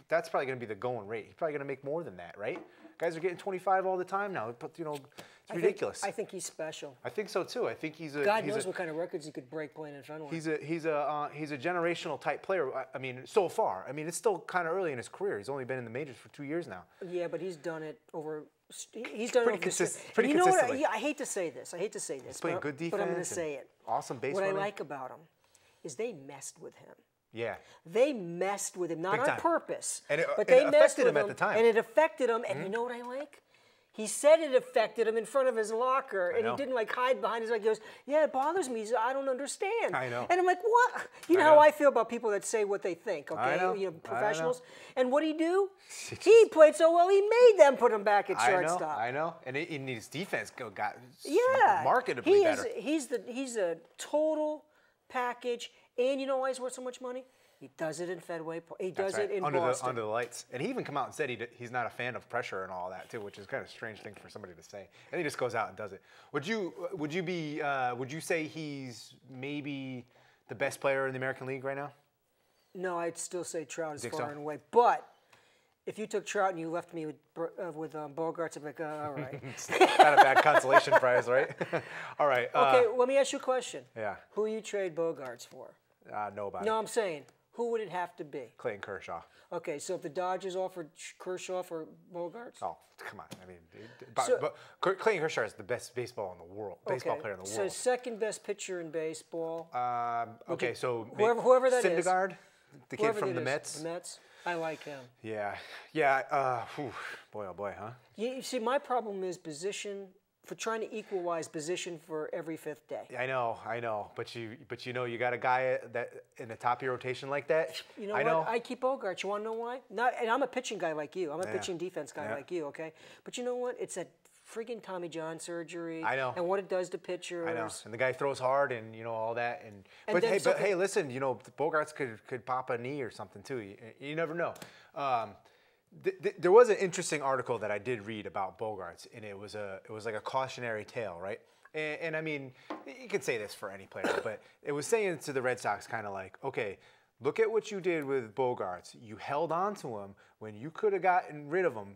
that's probably going to be the going rate. He's probably going to make more than that, right? Guys are getting 25 all the time now. But it's ridiculous. I think he's special. I think so too. I think he's a. God knows what kind of records he could break playing in Fenway. He's a generational type player. I mean, so far. I mean, it's still kind of early in his career. He's only been in the majors for 2 years now. Yeah, but he's done it over. He's done pretty it consistently. Pretty consistently. I hate to say this. He's playing good defense. But I'm going to say it. Awesome base What running. I like about him is they messed with him. Yeah. They messed with him, not Big on time. purpose. But they it messed affected with him at the time. And it affected him. And you know what I like? He said it affected him in front of his locker, and he didn't like hide behind his. Like he goes, "Yeah, it bothers me. I don't understand." I know. And I'm like, "What?" You know how I feel about people that say what they think. Okay, I know. Professionals. And what did he do? He played so well. He made them put him back at shortstop. I know. And his defense got he markedly better. He's a total package. And you know why he's worth so much money? He does it in Fenway. He does it in Boston. Under the lights. And he even come out and said he's not a fan of pressure and all that too, which is kind of a strange thing for somebody to say. And he just goes out and does it. Would you say he's maybe the best player in the American League right now? No, I'd still say Trout is far so? and away. But if you took Trout and you left me with Bogarts, I'd be like, all right. Not a bad consolation prize, right? All right. Okay, let me ask you a question. Yeah. Who you trade Bogarts for? Nobody. No, I'm saying, who would it have to be? Clayton Kershaw. Okay, so if the Dodgers offered Kershaw for Bogarts? Oh, come on. I mean, but Clayton Kershaw is the best baseball in the world. Baseball player in the world. So second best pitcher in baseball. Okay, so whoever that is. Syndergaard, the kid from the Mets. The Mets. I like him. Yeah. Boy, oh boy, huh? You see, my problem is position. For trying to equalize position for every fifth day. I know, but you know you got a guy that in the top of your rotation like that. You know what? I keep Bogarts. You want to know why? And I'm a pitching guy like you. I'm a pitching defense guy like you. Okay, but you know what? It's that friggin' Tommy John surgery. I know. And what it does to pitchers. I know. And the guy throws hard, and all that. But hey, listen, Bogarts could pop a knee or something too. You never know. There was an interesting article that I did read about Bogarts, and it was like a cautionary tale, right? And I mean, you could say this for any player, but it was saying to the Red Sox kind of like, okay, look at what you did with Bogarts. You held on to him when you could have gotten rid of him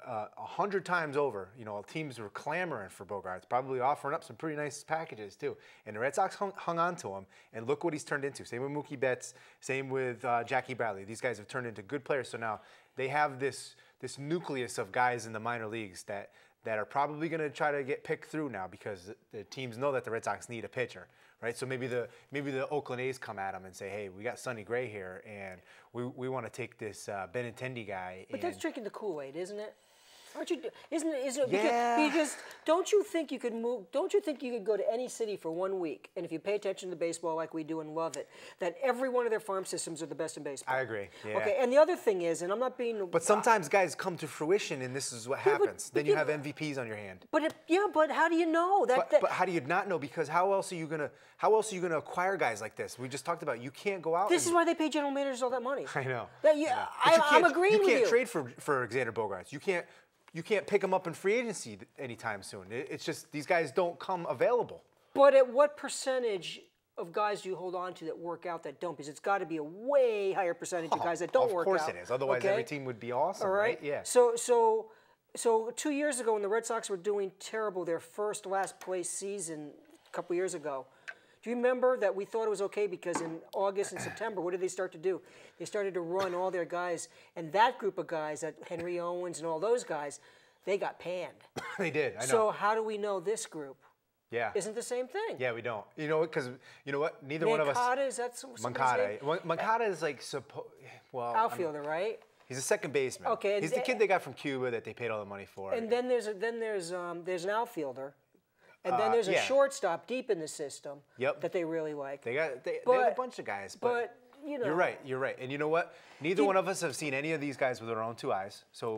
100 times over. Teams were clamoring for Bogarts, probably offering up some pretty nice packages too. And the Red Sox hung on to him, and look what he's turned into. Same with Mookie Betts, same with Jackie Bradley. These guys have turned into good players. So now they have this nucleus of guys in the minor leagues that are probably going to try to get picked through now because the teams know that the Red Sox need a pitcher, right? So maybe the Oakland A's come at them and say, hey, we got Sonny Gray here, and we want to take this Benintendi guy. But that's drinking the Kool-Aid, isn't it? Aren't you? Isn't it? Yeah. Because don't you think you could move? Don't you think you could go to any city for 1 week, and if you pay attention to baseball like we do and love it, that every one of their farm systems are the best in baseball? I agree. Yeah. Okay, and the other thing is, and I'm not being. But sometimes guys come to fruition, and this is what happens. Then you have MVPs on your hand. But but how do you know that? But how do you not know? Because how else are you gonna acquire guys like this? We just talked about you can't go out. This is why they pay general managers all that money. I know. I'm agreeing with you. You can't trade for Alexander Bogarts. You can't pick him up in free agency anytime soon. It's just these guys don't come available. But at what percentage of guys do you hold on to that work out that don't? Because it's got to be a way higher percentage of guys that don't work out. Of course it is. Otherwise, every team would be awesome, all right? Yeah. So 2 years ago, when the Red Sox were doing terrible, their last place season a couple years ago, do you remember that we thought it was okay because in August and September, what did they start to do? They started to run all their guys, and that group of guys, that Henry Owens and all those guys, they got panned. They did, I know. So how do we know this group isn't the same thing? Yeah, we don't. Because you know what? Neither one of us. Moncada, is that somebody's Moncada. name? Moncada is like outfielder, right? He's a second baseman. Okay, he's the kid they got from Cuba that they paid all the money for. And then there's an outfielder. And then there's a shortstop deep in the system that they really like. They have a bunch of guys. But you're right. And you know what? Neither one of us have seen any of these guys with our own two eyes. So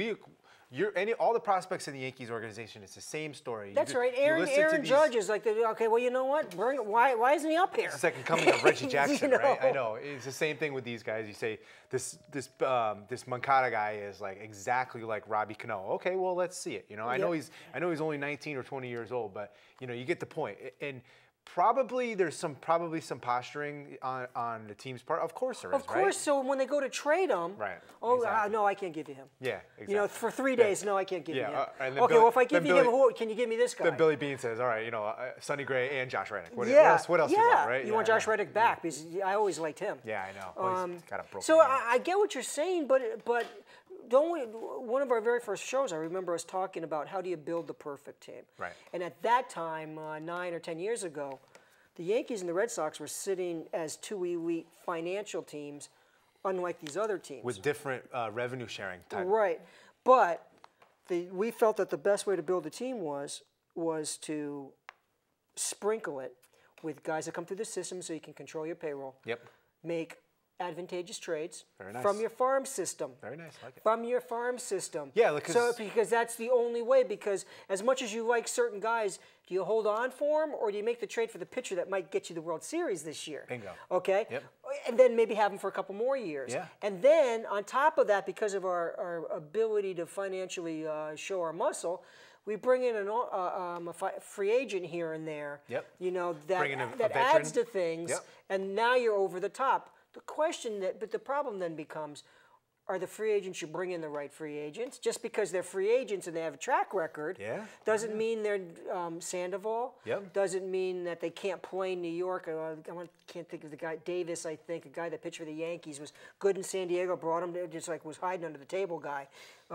all the prospects in the Yankees organization, it's the same story. That's right. Aaron Judge is like, okay, well, you know what? Why isn't he up here? It's the second coming of Reggie Jackson, right? I know. It's the same thing with these guys. You say this Moncada guy is like exactly like Robbie Cano. Okay, well, let's see it. I know he's only 19 or 20 years old, but you get the point. Probably there's probably some posturing on the team's part. Of course there is, Of course. right? So when they go to trade him, Right. Oh Exactly. no, I can't give you him. Yeah, exactly. You know, for 3 days, no, I can't give you him. and Okay, then well if I give then you him, can you give me this guy? Then Billy Bean says, all right, Sonny Gray and Josh Reddick. What yeah. else? What else do you want, right? You want Josh Reddick back because I always liked him. Yeah, I know. Well, he's got a broken So hand. I get what you're saying, but don't we? One of our very first shows, I remember us talking about how do you build the perfect team. Right. And at that time, 9 or 10 years ago, the Yankees and the Red Sox were sitting as two elite financial teams, unlike these other teams. With different revenue sharing type. Right. But we felt that the best way to build a team was to sprinkle it with guys that come through the system so you can control your payroll. Yep. Make advantageous trades Very nice. from your farm system. Very nice. I like it. From your farm system. Yeah, because that's the only way. Because as much as you like certain guys, do you hold on for them or do you make the trade for the pitcher that might get you the World Series this year? Bingo. Okay. Yep. And then maybe have them for a couple more years. Yeah. And then on top of that, because of our ability to financially show our muscle, we bring in a free agent here and there. Yep. You know Bring in a that veteran. adds to things. Yep. And now you're over the top. But the problem then becomes, are the free agents you bring in the right free agents? Just because they're free agents and they have a track record, doesn't mean they're Sandoval. Yep. Doesn't mean that they can't play in New York. Can't think of the guy, Davis, I think, a guy that pitched for the Yankees, was good in San Diego, brought him to, just like was hiding under the table guy.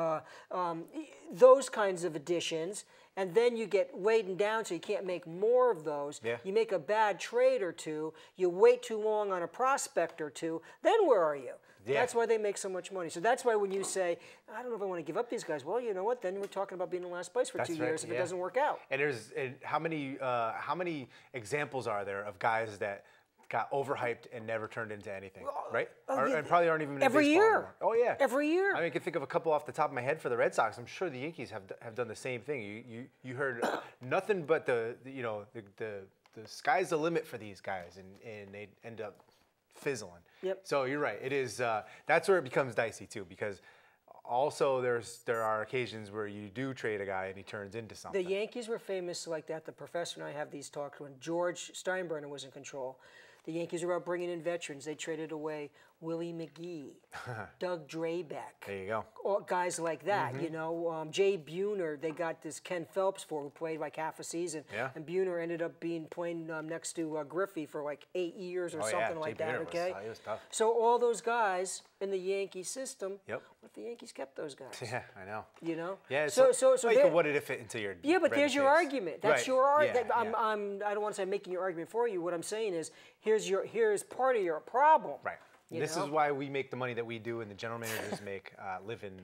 Those kinds of additions. And then you get weighted down so you can't make more of those. Yeah. You make a bad trade or two. You wait too long on a prospect or two. Then where are you? Yeah. That's why they make so much money. So that's why when you say, I don't know if I want to give up these guys, well, you know what? Then we're talking about being in last place for That's 2 right, years if it yeah. doesn't work out. And how many examples are there of guys that got overhyped and never turned into anything, right? And probably aren't even in every baseball year. anymore. Oh yeah, Every year. I mean, I can think of a couple off the top of my head for the Red Sox. I'm sure the Yankees have done the same thing. You heard nothing but the sky's the limit for these guys, and they end up fizzling. Yep. So you're right. It is. That's where it becomes dicey too, because also there are occasions where you do trade a guy and he turns into something. The Yankees were famous like that. The professor and I have these talks when George Steinbrenner was in control. The Yankees were out bringing in veterans. They traded away Willie McGee, Doug Drabeck. There you go. Guys like that, you know. Jay Buhner, they got this Ken Phelps for, who played like half a season. Yeah. And Buhner ended up playing next to Griffey for like 8 years or something like Jay that, Buhner okay? he was tough. So all those guys in the Yankee system, Yep. what if the Yankees kept those guys? Yeah, I know. You know? Yeah. It's So like they're- what did it fit into your? Yeah, but red there's your face? argument. That's Right. your argument. Yeah, I don't want to say I'm making your argument for you. What I'm saying is, here's part of your problem. Right. You This know? is why we make the money that we do, and the general managers live in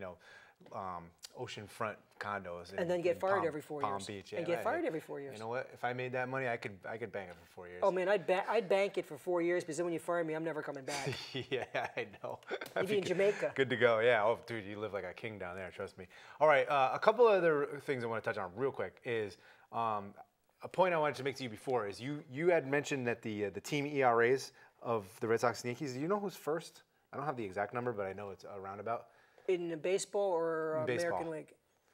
oceanfront condos. And then get in fired every 4 Palm years. Beach. And Yeah, get fired every 4 years. You know what? If I made that money, I could bank it for 4 years. Oh man, I'd bank it for 4 years because then when you fire me, I'm never coming back. Yeah, I know. You'd be in Jamaica. Good to go. Yeah. Oh, dude, you live like a king down there. Trust me. All right. A couple other things I want to touch on real quick is a point I wanted to make to you before is you had mentioned that the team ERAs of the Red Sox and Yankees. Do you know who's first? I don't have the exact number, but I know it's a roundabout. In baseball or Baseball. American League?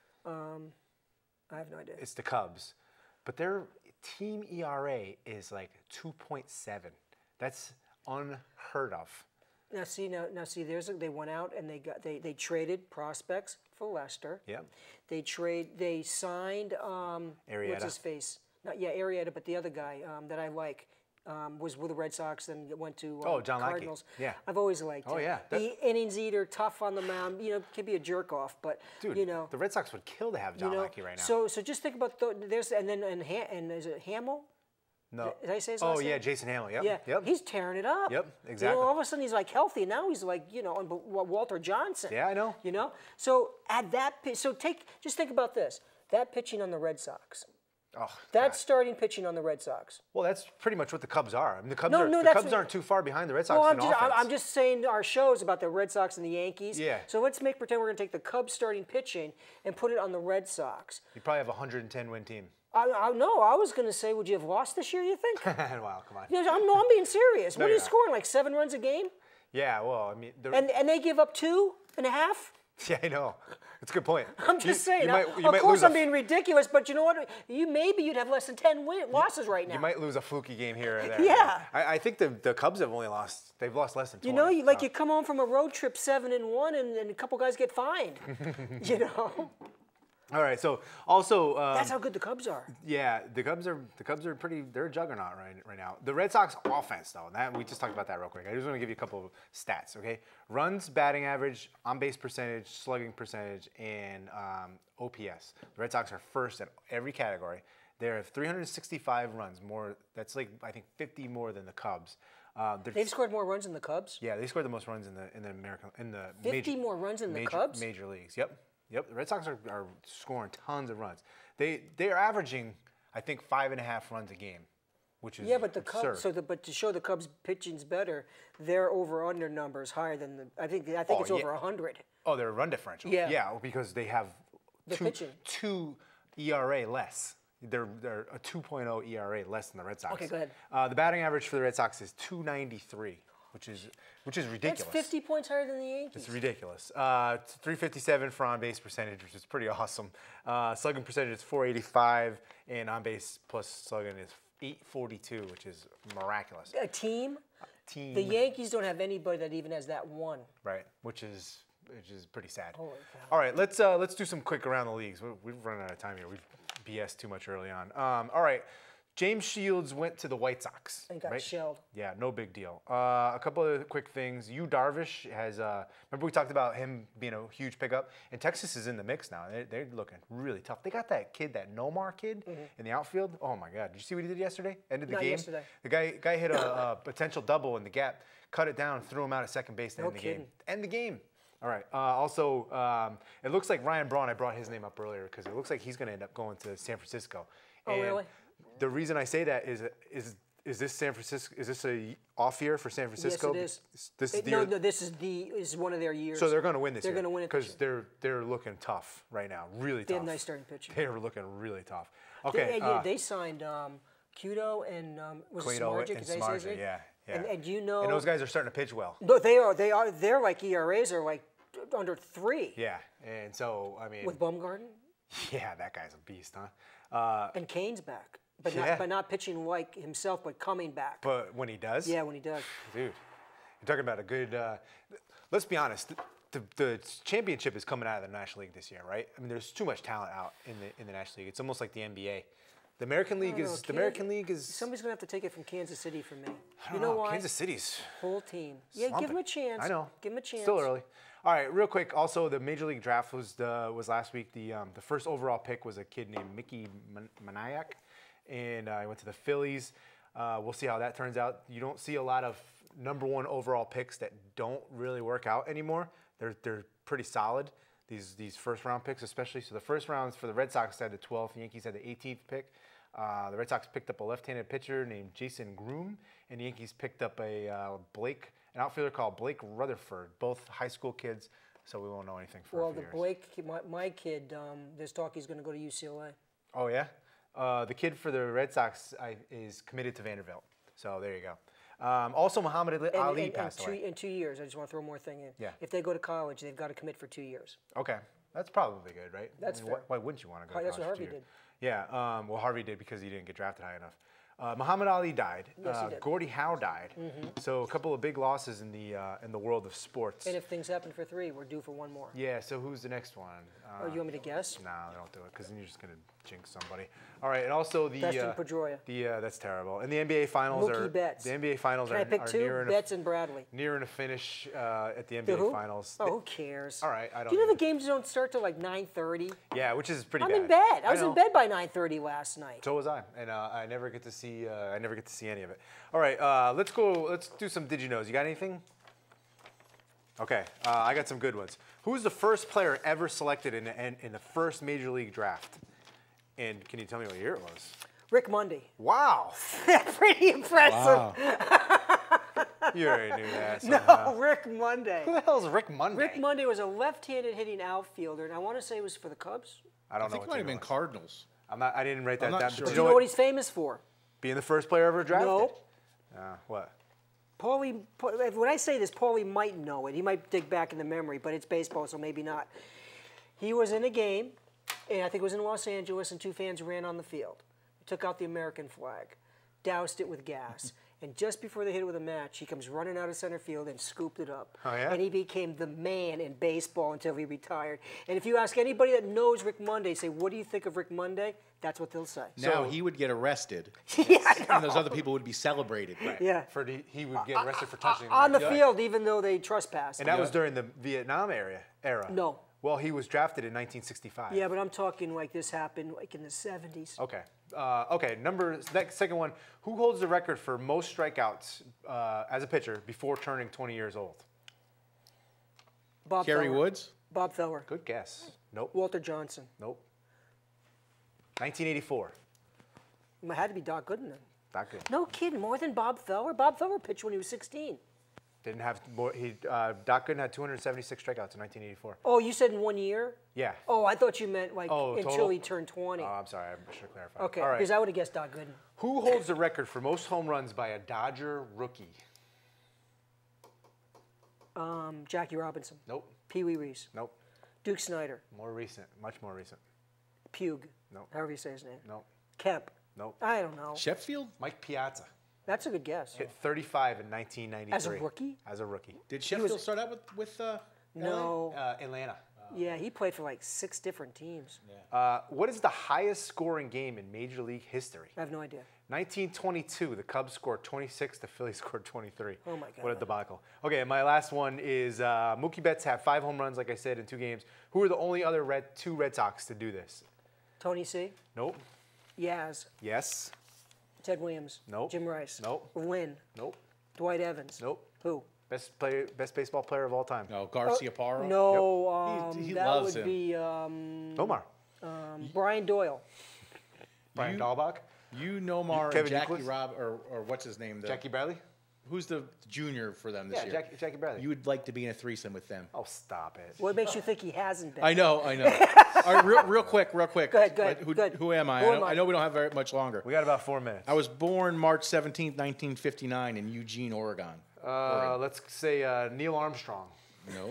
I have no idea. It's the Cubs, but their team ERA is like 2.7. That's unheard of. Now see, they went out and they traded prospects for Lester. Yeah. They signed Arrieta. what's his face? Arrieta, but the other guy that I like was with the Red Sox, then went to John Lackey. Cardinals. Yeah. I've always liked him. Oh, yeah. The innings eater, tough on the mound. You know, can be a jerk off, but Dude, you know, the Red Sox would kill to have John Lackey right now. So just think about there's and is it Hamill? No. Did I say his Oh last yeah, name? Jason Hamill. Yep. Yeah, Yep. he's tearing it up. Yep, You exactly. know, all of a sudden he's like healthy, and now he's like Walter Johnson. Yeah, I know. You know, so at that just think about this: that pitching on the Red Sox. Oh, That's starting pitching on the Red Sox. well, that's pretty much what the Cubs are. I mean, the Cubs that's- aren't too far behind the Red Sox Well, in offense. I'm just saying our shows about the Red Sox and the Yankees. Yeah. So let's pretend we're going to take the Cubs starting pitching and put it on the Red Sox. You probably have a 110 win team. No, I was going to say, would you have lost this year, you think? Wow, come on. I'm being serious. No, What are you you're not. scoring, like 7 runs a game? Yeah, well, I mean, And they give up 2.5? Yeah, I know. It's a good point. I'm just saying. You Of might course, lose I'm being ridiculous, but you know what? Maybe you'd have less than 10 losses right now. You might lose a fluky game here or there. Yeah. I think the Cubs have they've lost less than 20. You know, you come home from a road trip 7-1, and a couple guys get fined. You know. All right. So also. That's how good the Cubs are. Yeah, the Cubs are pretty. They're a juggernaut right now. The Red Sox offense, though, we just talked about that real quick. I just want to give you a couple of stats. Okay, runs, batting average, on base percentage, slugging percentage, and OPS. The Red Sox are first at every category. They have 365 runs more. That's like I think 50 more than the Cubs. They've scored more runs than the Cubs. Yeah, they scored the most runs in the American 50 more runs than the Cubs. Major leagues. Yep. The Red Sox are scoring tons of runs. They are averaging, I think, 5.5 runs a game, which is but the Cubs. But to show the Cubs pitching's better, their over/under number is higher than the. I think it's over 100. Oh, their run differential. Yeah, because they have two ERA less. They're a 2.0 ERA less than the Red Sox. Okay, go ahead. The batting average for the Red Sox is 293. Which is ridiculous. That's 50 points higher than the Yankees. It's ridiculous. 357 for on-base percentage, which is pretty awesome. Slugging percentage is 485, and on-base plus slugging is 842, which is miraculous. A team? The Yankees don't have anybody that even has that one. Right, which is pretty sad. Holy cow. All right, let's do some quick around the leagues. We've run out of time here. We've BS too much early on. All right. James Shields went to the White Sox. And got shelled. Yeah, no big deal. A couple of quick things. Yu Darvish has, remember we talked about him being a huge pickup? And Texas is in the mix now. They're looking really tough. They got that kid, that Nomar kid in the outfield. Oh, my God. Did you see what he did yesterday? Ended the Not game. yesterday. The guy hit a potential double in the gap, cut it down, threw him out at second base to end the game. End the game. All right. Also, it looks like Ryan Braun, I brought his name up earlier because it looks like he's going to end up going to San Francisco. Oh, really? The reason I say that is this San Francisco? Is this a off year for San Francisco? Yes, it is. This is one of their years. So they're going to win this year. They're going to win it because they're looking tough right now, really tough. They have nice starting pitching. They're looking really tough. Okay. They signed Cueto and was it Samardzija? And Samardzija, yeah. And you know, and those guys are starting to pitch well. No, they are. They're like ERAs are like under 3. Yeah, and so I mean. With Bumgarner. Yeah, that guy's a beast, huh? And Kane's back. But not pitching like himself, but coming back. But when he does? Yeah, when he does. Dude, you're talking about a good, let's be honest, the championship is coming out of the National League this year, right? I mean, there's too much talent out in the National League. It's almost like the NBA. The American League is, Somebody's going to have to take it from Kansas City for me. You know why? Kansas City's. Whole team. Yeah, slumping. give them a chance. I know. Give them a chance. Still early. All right, real quick. Also, the Major League Draft was last week. The first overall pick was a kid named Mickey Manayak. And I went to the Phillies. We'll see how that turns out. You don't see a lot of number 1 overall picks that don't really work out anymore. They're pretty solid, these first round picks especially. So the first rounds for the Red Sox had the 12th. The Yankees had the 18th pick. The Red Sox picked up a left-handed pitcher named Jason Groom. And the Yankees picked up an outfielder called Blake Rutherford, both high school kids. So we won't know anything for a few years. Blake, my kid, there's talk he's going to go to UCLA. Oh, yeah? The kid for the Red Sox is committed to Vanderbilt. So there you go. Also, Muhammad Ali passed away. In 2 years, I just want to throw one more thing in. Yeah. If they go to college, they've got to commit for 2 years. Okay. That's probably good, right? That's fair. Why wouldn't you want to go to college? That's what Harvey did. Yeah. Well, Harvey did because he didn't get drafted high enough. Muhammad Ali died. Yes, he did. Gordie Howe died. So a couple of big losses in the world of sports. And if things happen for 3, we're due for one more. Yeah. So who's the next one? You want me to guess? No, don't do it because then you're just gonna jinx somebody. All right, and also the Dustin Pedroia. That's terrible. And the NBA finals Mookie Betts. The NBA finals Can I pick 2? Betts and Bradley. Nearing a finish at the NBA finals. Oh, who cares? All right, I don't. Do you know the games don't start till like 9:30? Yeah, which is pretty I'm bad. in bed. I was in bed by 9:30 last night. So was I, and I never get to see. I never get to see any of it. All right, let's go. Let's do some Did You Knows. You got anything? Okay, I got some good ones. Who was the first player ever selected in the first Major League draft? And can you tell me what year it was? Rick Mundy. Wow. Pretty impressive. Wow. You already knew that. No, Rick Mundy. Who the hell is Rick Mundy? Rick Mundy was a left-handed hitting outfielder, and I want to say it was for the Cubs. I don't know. I think it might have been Cardinals. I didn't write that I'm not down. sure. Do you know what he's famous for? Being the first player ever drafted? No. What? Paulie, when I say this, Paulie might know it. He might dig back in the memory, but it's baseball, so maybe not. He was in a game, and I think it was in Los Angeles, and two fans ran on the field. Took out the American flag, doused it with gas, and just before they hit it with a match, he comes running out of center field and scooped it up. Oh, yeah? And he became the man in baseball until he retired. And if you ask anybody that knows Rick Monday, say, what do you think of Rick Monday? That's what they'll say. Now he would get arrested, Yeah, and those other people would be celebrated. Right. Yeah. He would get arrested for touching on the Yeah. field, even though they trespassed. And that was during the Vietnam era. No. Well, he was drafted in 1965. Yeah, but I'm talking like this happened like in the 70s. Okay. Okay. Second one. Who holds the record for most strikeouts as a pitcher before turning 20 years old? Bob Kerry Feller. Woods? Bob Feller. Good guess. Nope. Walter Johnson. Nope. 1984. It had to be Doc Gooden then. Not good. No kidding, more than Bob Feller. Bob Feller pitched when he was 16. Didn't have more. Doc Gooden had 276 strikeouts in 1984. Oh, you said in 1 year? Yeah. Oh, I thought you meant like until total? he turned 20. Oh, I'm sorry. I should have clarified. Okay, All right. because I would have guessed Doc Gooden. Who holds the record for most home runs by a Dodger rookie? Jackie Robinson. Nope. Pee Wee Reese. Nope. Duke Snyder. More recent. Much more recent. Pugh. Nope. However you say his name. Nope. Kemp. Nope. I don't know. Sheffield? Mike Piazza. That's a good guess. Hit 35 in 1993. As a rookie? As a rookie. Did Sheffield start out with No. Atlanta. Yeah, he played for like 6 different teams. What is the highest scoring game in Major League history? I have no idea. 1922, the Cubs scored 26, the Phillies scored 23. Oh, my God. What a debacle. Okay, my last one is Mookie Betts had 5 home runs, like I said, in 2 games. Who are the only other two Red Sox to do this? Tony C. Nope. Yaz. Yes. Ted Williams. Nope. Jim Rice. Nope. Lynn. Nope. Dwight Evans. Nope. Who? Best baseball player of all time. No, Garcia Parra? No, He that loves would him. be Omar. Brian Doyle. Brian Dahlbach. You, Nomar, Kevin and Jackie Euclid? Rob, or what's his name? Jackie Bradley? Who's the junior for them this year? Jackie Bradley. You would like to be in a threesome with them. Oh, stop it. What makes you think he hasn't been? I know. All right, real quick. Go ahead. Who am I? I know we don't have very much longer. We got about 4 minutes. I was born March 17th, 1959 in Eugene, Oregon. Let's say Neil Armstrong. No.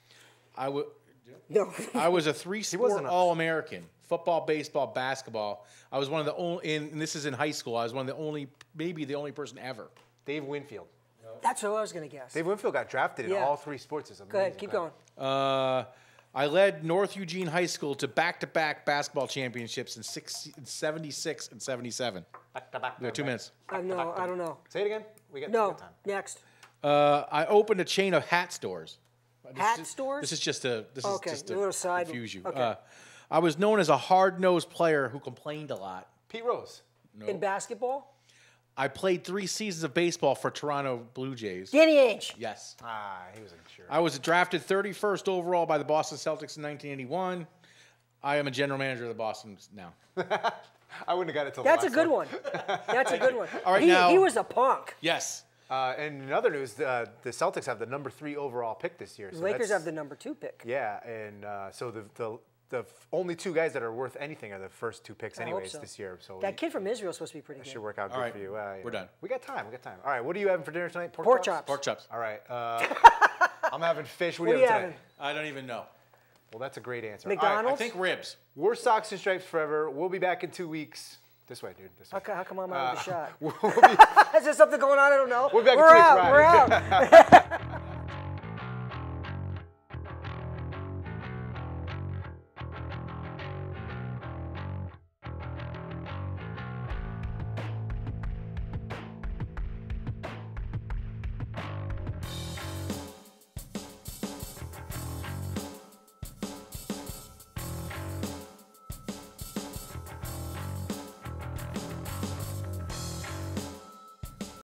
No. I was a 3-sport wasn't a- All-American. Football, baseball, basketball. I was one of the only, and this is in high school, I was one of the only, maybe the only person ever. Dave Winfield. That's what I was going to guess. Dave Winfield got drafted in Yeah. all 3 sports. It's Go ahead, amazing. keep going. I led North Eugene High School to back-to-back basketball championships in 76 and 77. We have 2 minutes. I don't know. Say it again. We got No, time. next. I opened a chain of hat stores. Stores? This is just to Okay, a little side- confuse you. okay. I was known as a hard-nosed player who complained a lot. Pete Rose. In basketball? I played 3 seasons of baseball for Toronto Blue Jays. Danny Ainge. Yes. He was insured. I was drafted 31st overall by the Boston Celtics in 1981. I am a general manager of the Boston now. I wouldn't have got it till That's the a last good one. That's a good one. All right, he, now- he was a punk. Yes. And in other news, the Celtics have the number 3 overall pick this year. So Lakers that's- have the number 2 pick. Yeah, and so the only 2 guys that are worth anything are the first 2 picks I hope anyways so. this year. So That kid from Israel is supposed to be pretty it good. should work out All good right, for you. we're done. We got time. All right, what are you having for dinner tonight? Pork chops. Pork chops. All right. I'm having fish. What What are are you you having having? tonight? I don't even know. Well, that's a great answer. McDonald's? All right, I think ribs. we're Socks and Stripes forever. We'll be back in 2 weeks. This way, dude. This way. How come I'm out of the shot? We'll be, Is there something going on? I don't know. we'll be back We're in 2 weeks. out. Ryan. We're out.